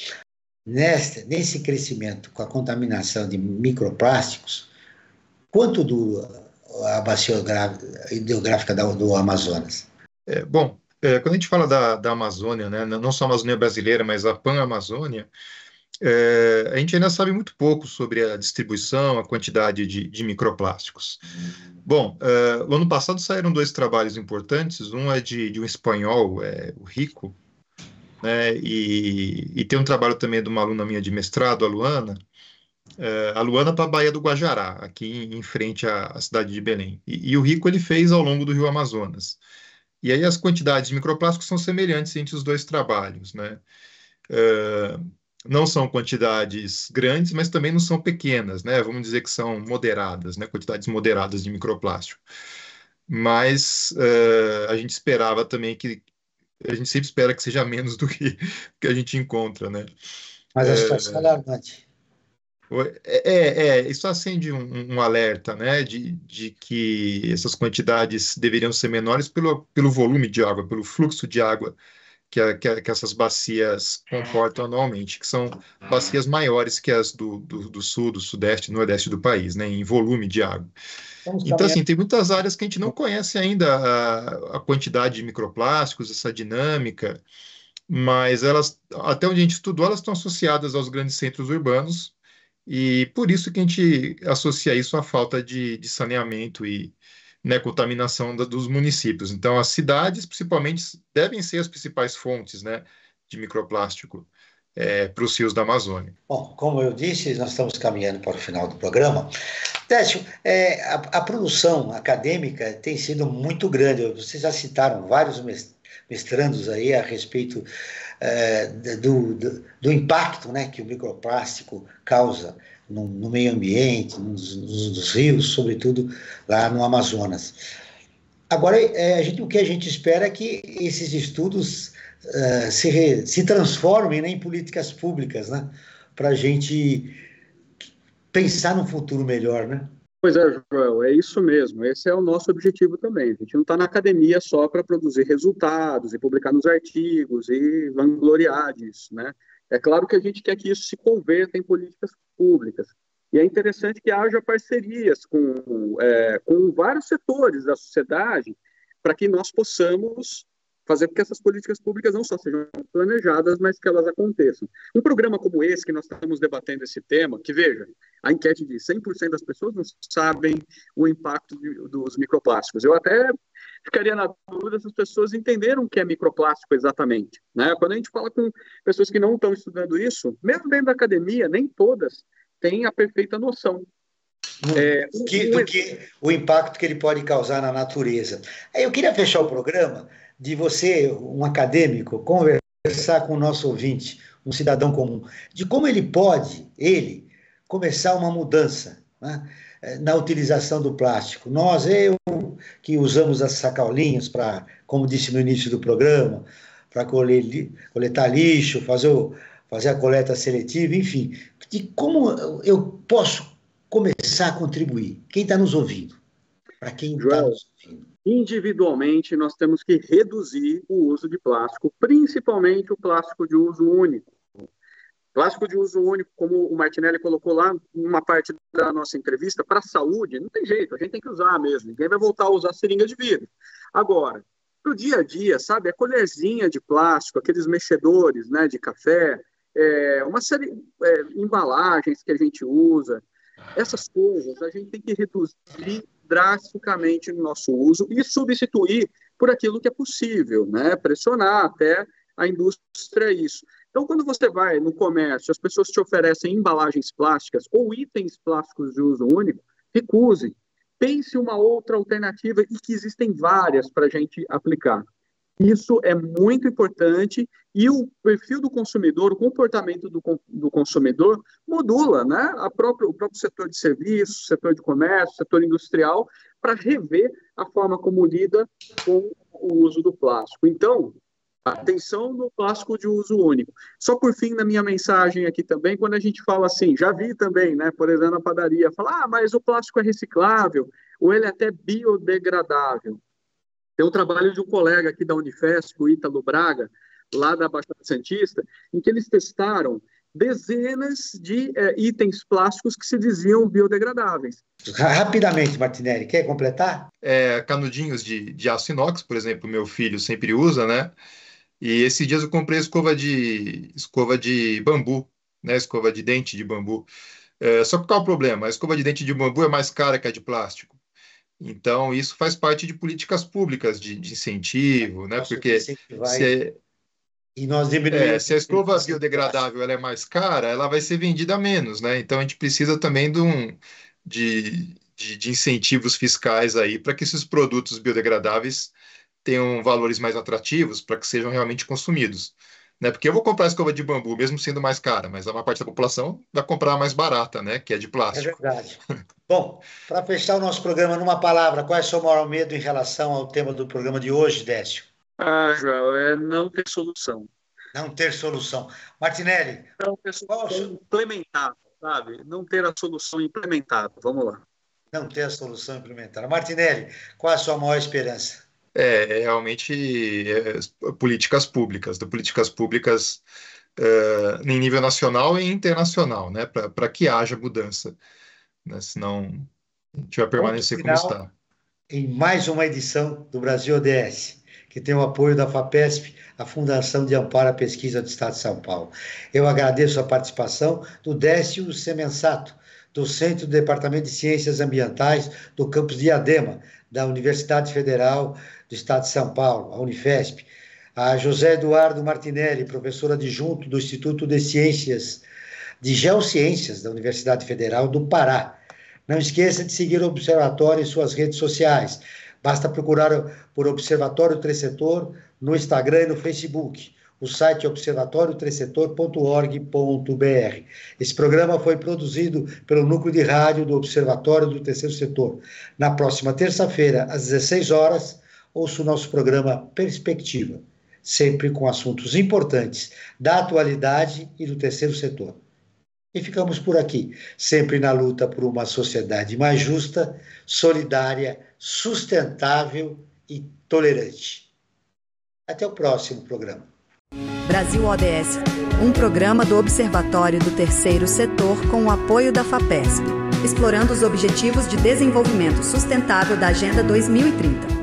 Neste, nesse crescimento com a contaminação de microplásticos, quanto dura a bacia hidrográfica do Amazonas? É, bom, é, quando a gente fala da, da Amazônia, né, não só a Amazônia brasileira, mas a Pan-Amazônia, é, a gente ainda sabe muito pouco sobre a distribuição, a quantidade de, de microplásticos. Bom, é, no ano passado saíram dois trabalhos importantes, um é de, de um espanhol, é, o Rico, né, e, e tem um trabalho também de uma aluna minha de mestrado, a Luana, é, a Luana para a Baía do Guajará, aqui em, em frente à, à cidade de Belém. E, e o Rico ele fez ao longo do Rio Amazonas. E aí as quantidades de microplásticos são semelhantes entre os dois trabalhos, né? É, não são quantidades grandes, mas também não são pequenas, né? Vamos dizer que são moderadas, né? Quantidades moderadas de microplástico. Mas é, a gente esperava também que a gente sempre espera que seja menos do que, que a gente encontra, né? Mas a situação é alarmante. É, é, é, isso acende um, um alerta, né, de, de que essas quantidades deveriam ser menores pelo, pelo volume de água, pelo fluxo de água que, a, que, a, que essas bacias comportam anualmente, que são bacias maiores que as do, do, do sul, do sudeste, nordeste do país, né, em volume de água. Então, assim, tem muitas áreas que a gente não conhece ainda a, a quantidade de microplásticos, essa dinâmica, mas elas, até onde a gente estudou, elas estão associadas aos grandes centros urbanos, e por isso que a gente associa isso à falta de, de saneamento e, né, contaminação da, dos municípios. Então, as cidades, principalmente, devem ser as principais fontes, né, de microplástico é, para os rios da Amazônia. Bom, como eu disse, nós estamos caminhando para o final do programa. Décio, é, a, a produção acadêmica tem sido muito grande. Vocês já citaram vários mestrandos aí a respeito é, do, do, do impacto, né, que o microplástico causa no, no meio ambiente, nos, nos rios, sobretudo lá no Amazonas. Agora, é, a gente, o que a gente espera é que esses estudos uh, se, re, se transformem, né, em políticas públicas, né, para a gente pensar num futuro melhor, né? Pois é, Joel, é isso mesmo. Esse é o nosso objetivo também. A gente não está na academia só para produzir resultados e publicar nos artigos e vangloriar disso, né? É claro que a gente quer que isso se converta em políticas públicas. E é interessante que haja parcerias com, é, com vários setores da sociedade para que nós possamos fazer com que essas políticas públicas não só sejam planejadas, mas que elas aconteçam. Um programa como esse, que nós estamos debatendo esse tema, que, veja, a enquete diz cem por cento das pessoas não sabem o impacto de, dos microplásticos. Eu até ficaria na dúvida se as pessoas entenderam o que é microplástico exatamente, né? Quando a gente fala com pessoas que não estão estudando isso, mesmo dentro da academia, nem todas têm a perfeita noção. É, do, que, do que o impacto que ele pode causar na natureza. Aí eu queria fechar o programa de você, um acadêmico, conversar com o nosso ouvinte, um cidadão comum, de como ele pode, ele, começar uma mudança, né, na utilização do plástico. Nós, eu, que usamos as sacolinhas para, como disse no início do programa, para coletar lixo, fazer, o, fazer a coleta seletiva, enfim, de como eu posso começar a contribuir. Quem está nos ouvindo? Para quem está nos ouvindo? Individualmente, nós temos que reduzir o uso de plástico, principalmente o plástico de uso único. Plástico de uso único, como o Martinelli colocou lá numa parte da nossa entrevista, para a saúde, não tem jeito, a gente tem que usar mesmo. Ninguém vai voltar a usar seringa de vidro. Agora, para o dia a dia, sabe, a colherzinha de plástico, aqueles mexedores, né, de café, é, uma série é, embalagens que a gente usa, essas coisas a gente tem que reduzir drasticamente no nosso uso e substituir por aquilo que é possível, né? Pressionar até a indústria isso. Então, quando você vai no comércio, as pessoas te oferecem embalagens plásticas ou itens plásticos de uso único, recuse. Pense uma outra alternativa e que existem várias para a gente aplicar. Isso é muito importante e o perfil do consumidor, o comportamento do, do consumidor modula, né, a própria, o próprio setor de serviços, setor de comércio, setor industrial, para rever a forma como lida com o uso do plástico. Então, atenção no plástico de uso único. Só por fim, na minha mensagem aqui também, quando a gente fala assim, já vi também, né, por exemplo, na padaria, falar, ah, mas o plástico é reciclável, ou ele é até biodegradável. Tem um trabalho de um colega aqui da Unifesp, o Ítalo Braga, lá da Baixada Santista, em que eles testaram dezenas de é, itens plásticos que se diziam biodegradáveis. Rapidamente, Martinelli, quer completar? É, canudinhos de, de aço inox, por exemplo, meu filho sempre usa, né? E esses dias eu comprei escova de, escova de bambu, né? Escova de dente de bambu. É, só que qual é o problema? A escova de dente de bambu é mais cara que a de plástico. Então, isso faz parte de políticas públicas de, de incentivo, né? Porque se, e nós é, se a escova biodegradável ela é mais cara, ela vai ser vendida menos, né? Então, a gente precisa também de, um, de, de, de incentivos fiscais aí para que esses produtos biodegradáveis tenham valores mais atrativos para que sejam realmente consumidos. Né? Porque eu vou comprar escova de bambu, mesmo sendo mais cara, mas a maior parte da população vai comprar a mais barata, né? Que é de plástico. É verdade. Bom, para fechar o nosso programa numa palavra, qual é o seu maior medo em relação ao tema do programa de hoje, Décio? Ah, João, é não ter solução. Não ter solução. Martinelli? Não ter solução implementada, sabe? Não ter a solução implementada. Vamos lá. Não ter a solução implementada. Martinelli, qual é a sua maior esperança? É, é realmente é, políticas públicas, de políticas públicas uh, em nível nacional e internacional, né, para que haja mudança, né, senão a gente vai permanecer como está. Em mais uma edição do Brasil O D S, que tem o apoio da FAPESP, a Fundação de Amparo à Pesquisa do Estado de São Paulo. Eu agradeço a participação do Décio Semensato, docente do Departamento de Ciências Ambientais do campus de Diadema, da Universidade Federal do Estado de São Paulo, a Unifesp, a José Eduardo Martinelli, professor adjunto do Instituto de Ciências, de Geociências da Universidade Federal do Pará. Não esqueça de seguir o Observatório em suas redes sociais. Basta procurar por Observatório Tresetor no Instagram e no Facebook. O site é observatório tresetor ponto org ponto br. Esse programa foi produzido pelo Núcleo de Rádio do Observatório do Terceiro Setor. Na próxima terça-feira, às dezesseis horas, ouça o nosso programa Perspectiva, sempre com assuntos importantes da atualidade e do terceiro setor. E ficamos por aqui, sempre na luta por uma sociedade mais justa, solidária, sustentável e tolerante. Até o próximo programa. Brasil O D S, um programa do Observatório do Terceiro Setor com o apoio da FAPESP, explorando os Objetivos de Desenvolvimento Sustentável da Agenda dois mil e trinta.